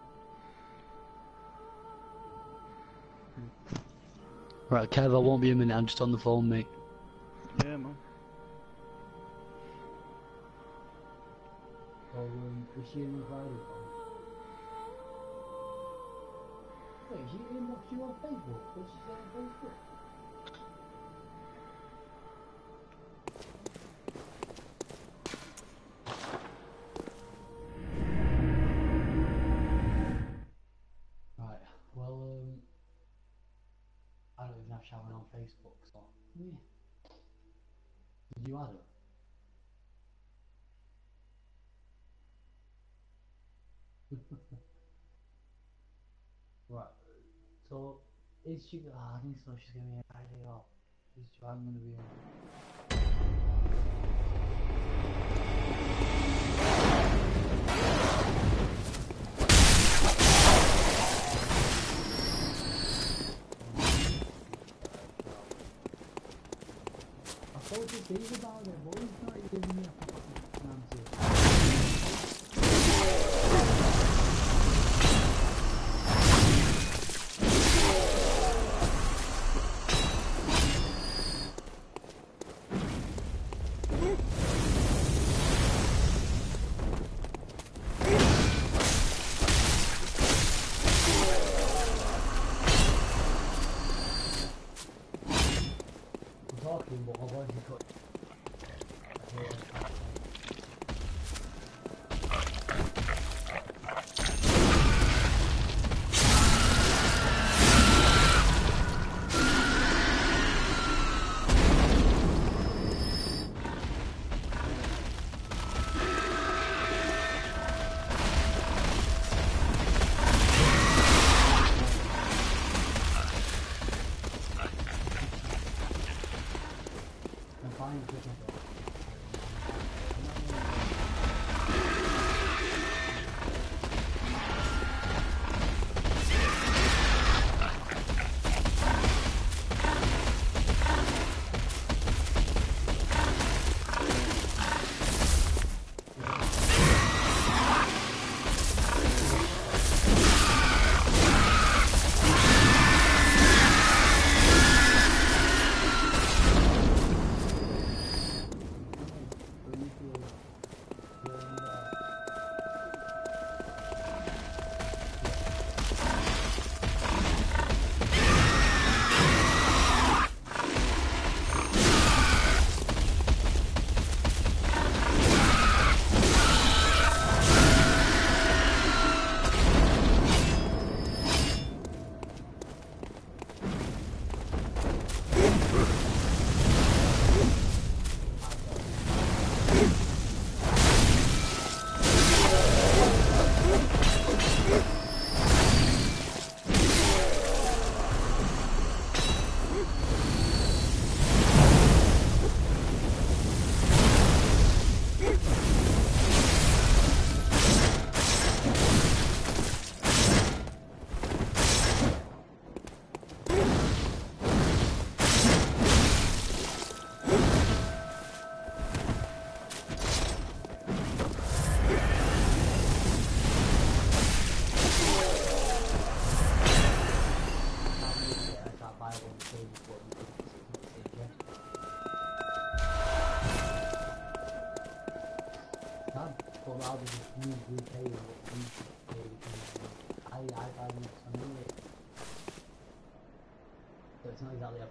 Right, Kev, I won't be a minute, I'm just on the phone, mate. Yeah, man. Oh, um, is she in the Friday? Wait, she inboxed you on Facebook? What's she say on Facebook? Right, well, um, I don't even have Sharon on Facebook, so, yeah. Did you add her? Right, so, is she, ah, I think so, she's gonna be on Friday, or is Joanne gonna be on? I spoke to Steve about it, but he's not giving me a fucking answer. I'm talking, but my voice is cut.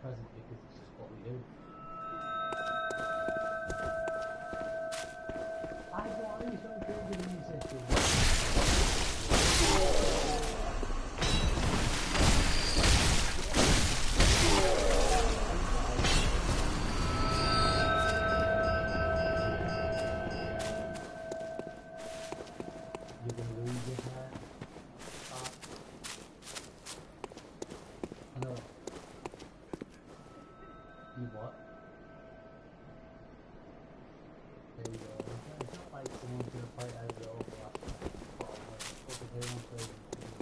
present because it's just what we do. I got you so good with music. You're gonna lose your hair. Uh, I know. You what? There you go. It's not like someone's gonna fight over the overlap. Oh, what the hell am I saying?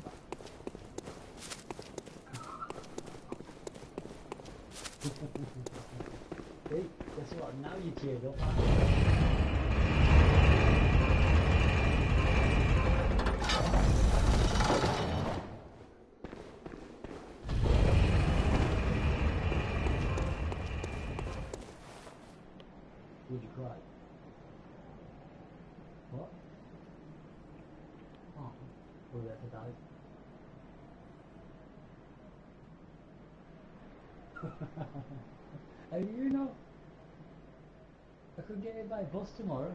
Hey, guess what? Now you cheered up. Would you cry? What? Oh, will you ever die? And you know, I could get hit by a bus tomorrow.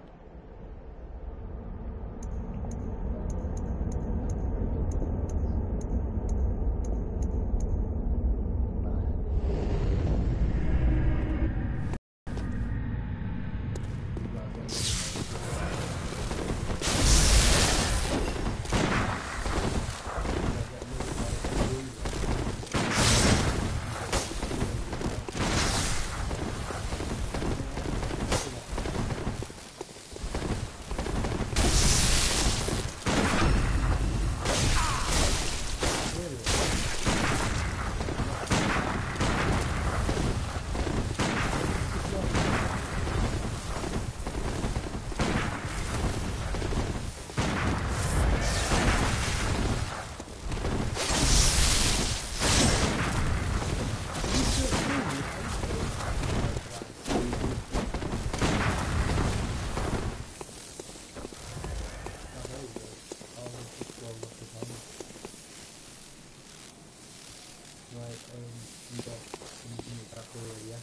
Right, um, you got anything back there, yeah?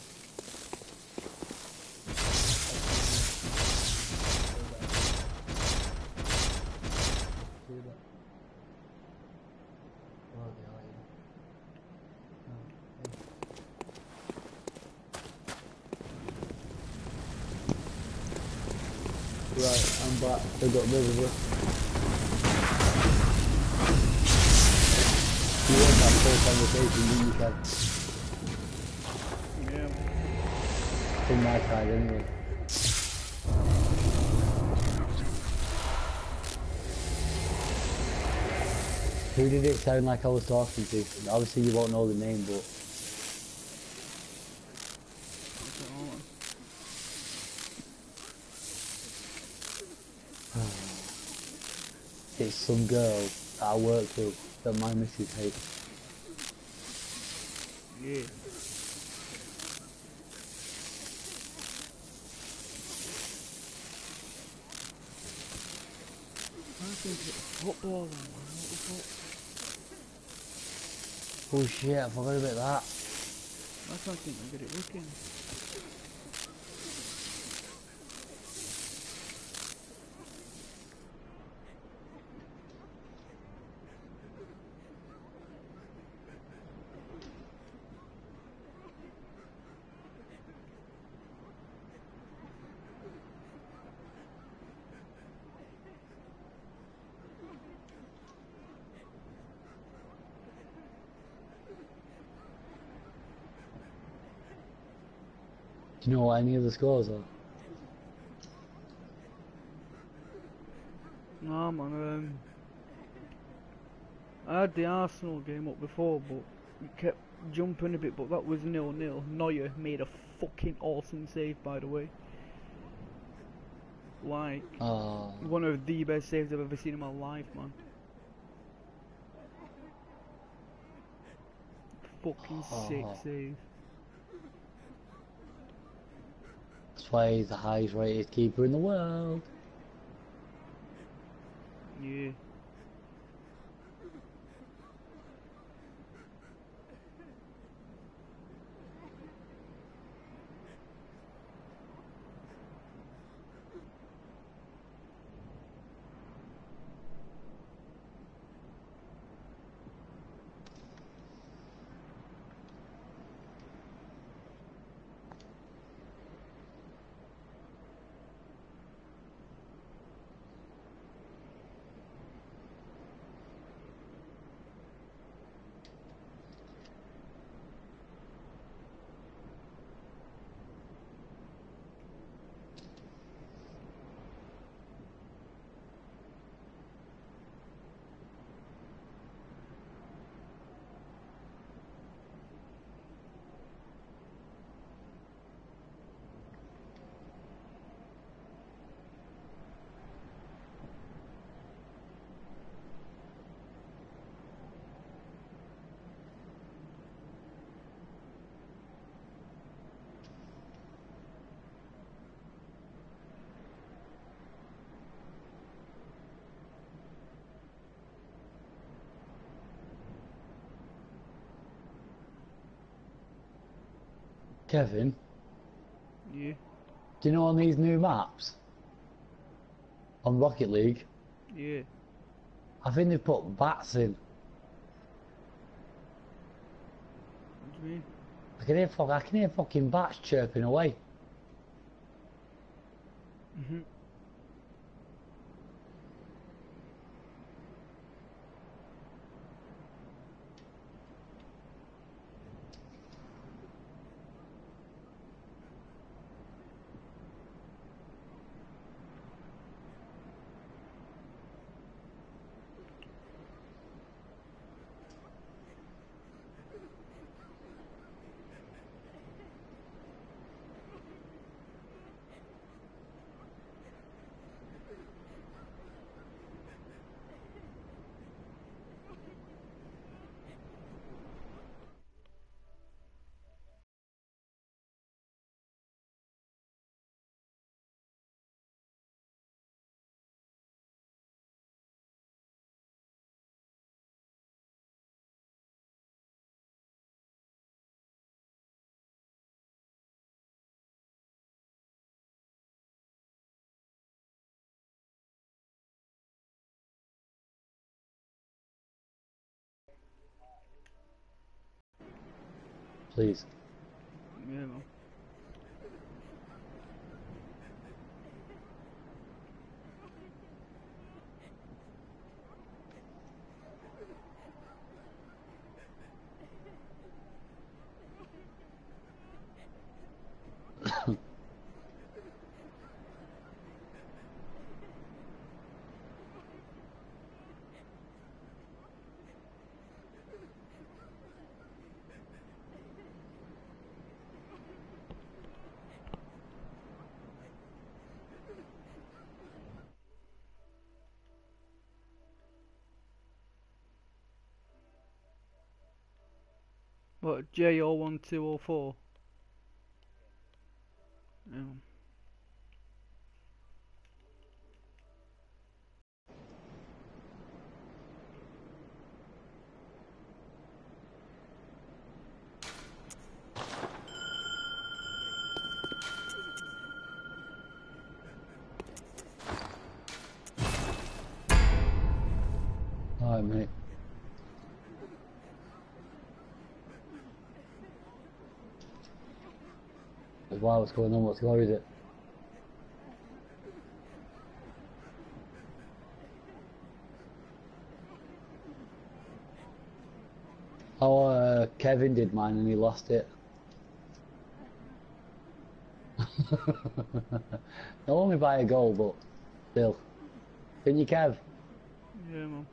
Do that. Oh, they are, yeah. Oh, hey. Right, I'm back. I got rid of it. You want that full conversation, do you, Kev? Yeah. From my side, anyway. Who did it sound like I was talking to? Obviously you won't know the name, but... It's some girl that I work with that my missus hates. Yeah. I think it's football, man. What the fuck? Oh shit, I forgot about that. I can't think I get it looking. Do you know what any of the scores are? Nah, man. Um, I had the Arsenal game up before, but it kept jumping a bit. But that was nil nil. Neuer made a fucking awesome save, by the way. Like Uh, one of the best saves I've ever seen in my life, man. Fucking sick Oh. save. That's why he's the highest rated keeper in the world. Yeah. Kevin, Yeah. do you know on these new maps on Rocket League, Yeah. I think they've put bats in. What do you mean? I can hear, fuck, I can hear fucking bats chirping away. Mhm. Please. Yeah, man. What, J O one two oh four? Yeah. Alright, mate. Wow, what's going on? What's going on with it? Oh, uh, Kevin did mine and he lost it. Not only by a goal, but still. Didn't you, Kev? Yeah, man.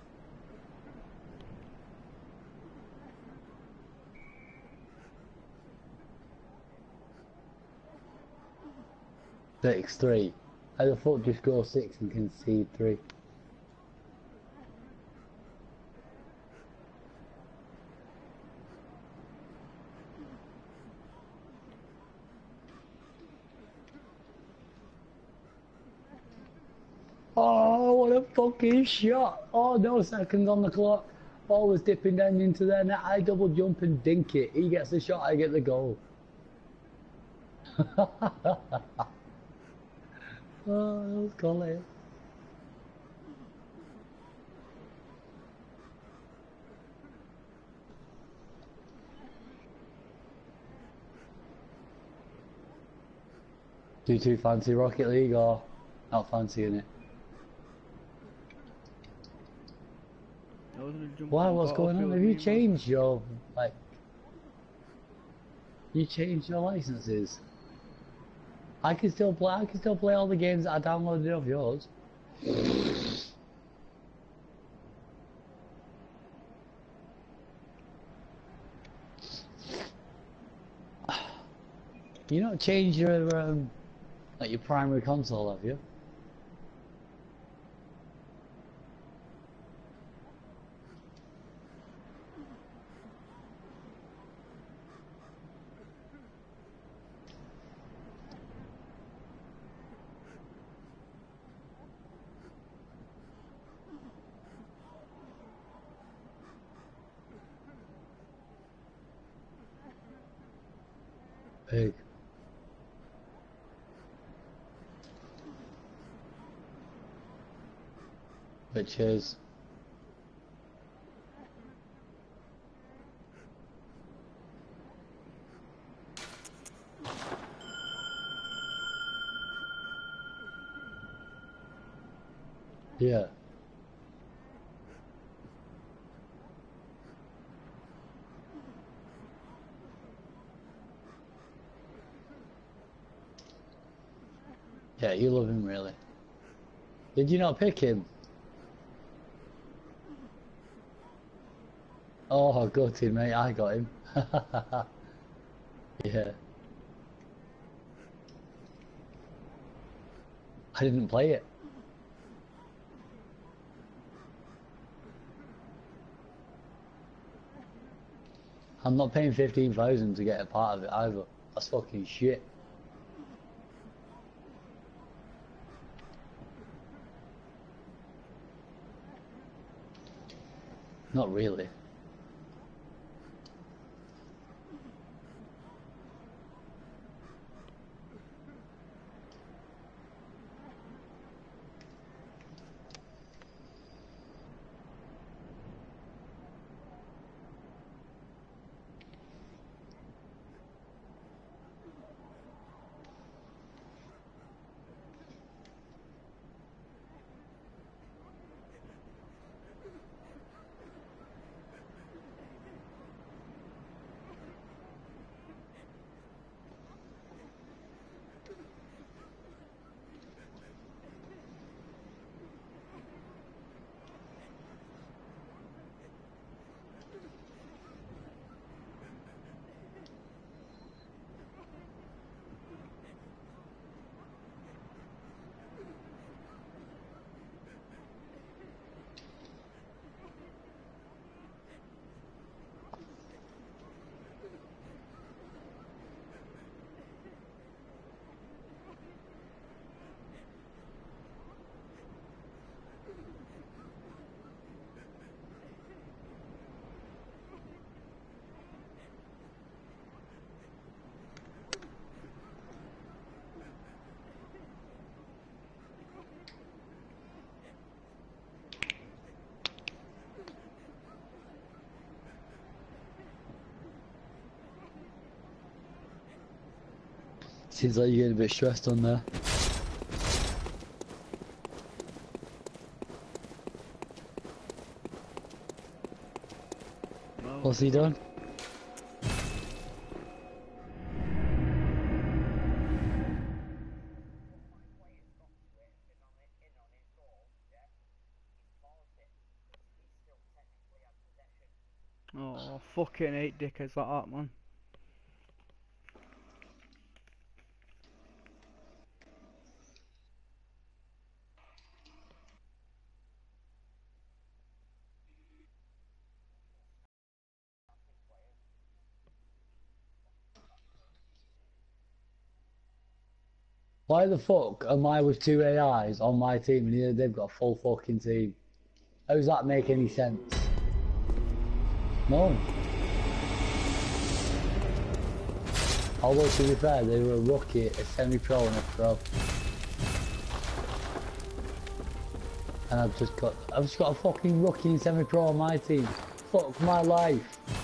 six three. How the fuck do you score six and concede three? Oh, what a fucking shot! Oh, no seconds on the clock. Ball was dipping down into their net. I double jump and dink it. He gets the shot, I get the goal. Oh, that was quality. Do you two fancy Rocket League or not fancying it? I was gonna jump Why? on What's going on? Battlefield, Have me you and man. changed your, like, you changed your licenses? I can still play, I can still play all the games that I downloaded off yours. You not changed your, um, like your primary console, have you? Who? Which is... Yeah. Yeah, you love him really. Did you not pick him? Oh, gutted mate, I got him. Yeah. I didn't play it. I'm not paying fifteen thousand to get a part of it either. That's fucking shit. Not really. Seems like you're getting a bit stressed on there. No. What's he done? Oh, fucking hate dickheads like that, man. Why the fuck am I with two A Is on my team and here they've got a full fucking team? How does that make any sense? No. Although to be fair, they were a rookie, a semi-pro and a pro. And I've just got, I've just got a fucking rookie and semi-pro on my team. Fuck my life.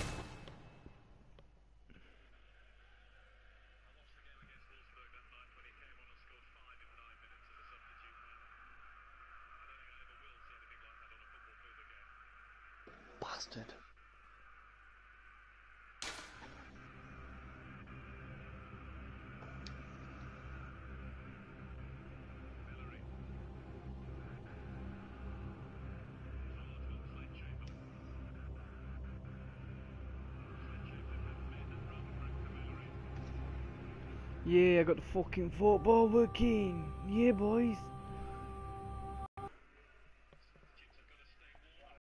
Bastard. Yeah, I got the fucking football working. Yeah, boys.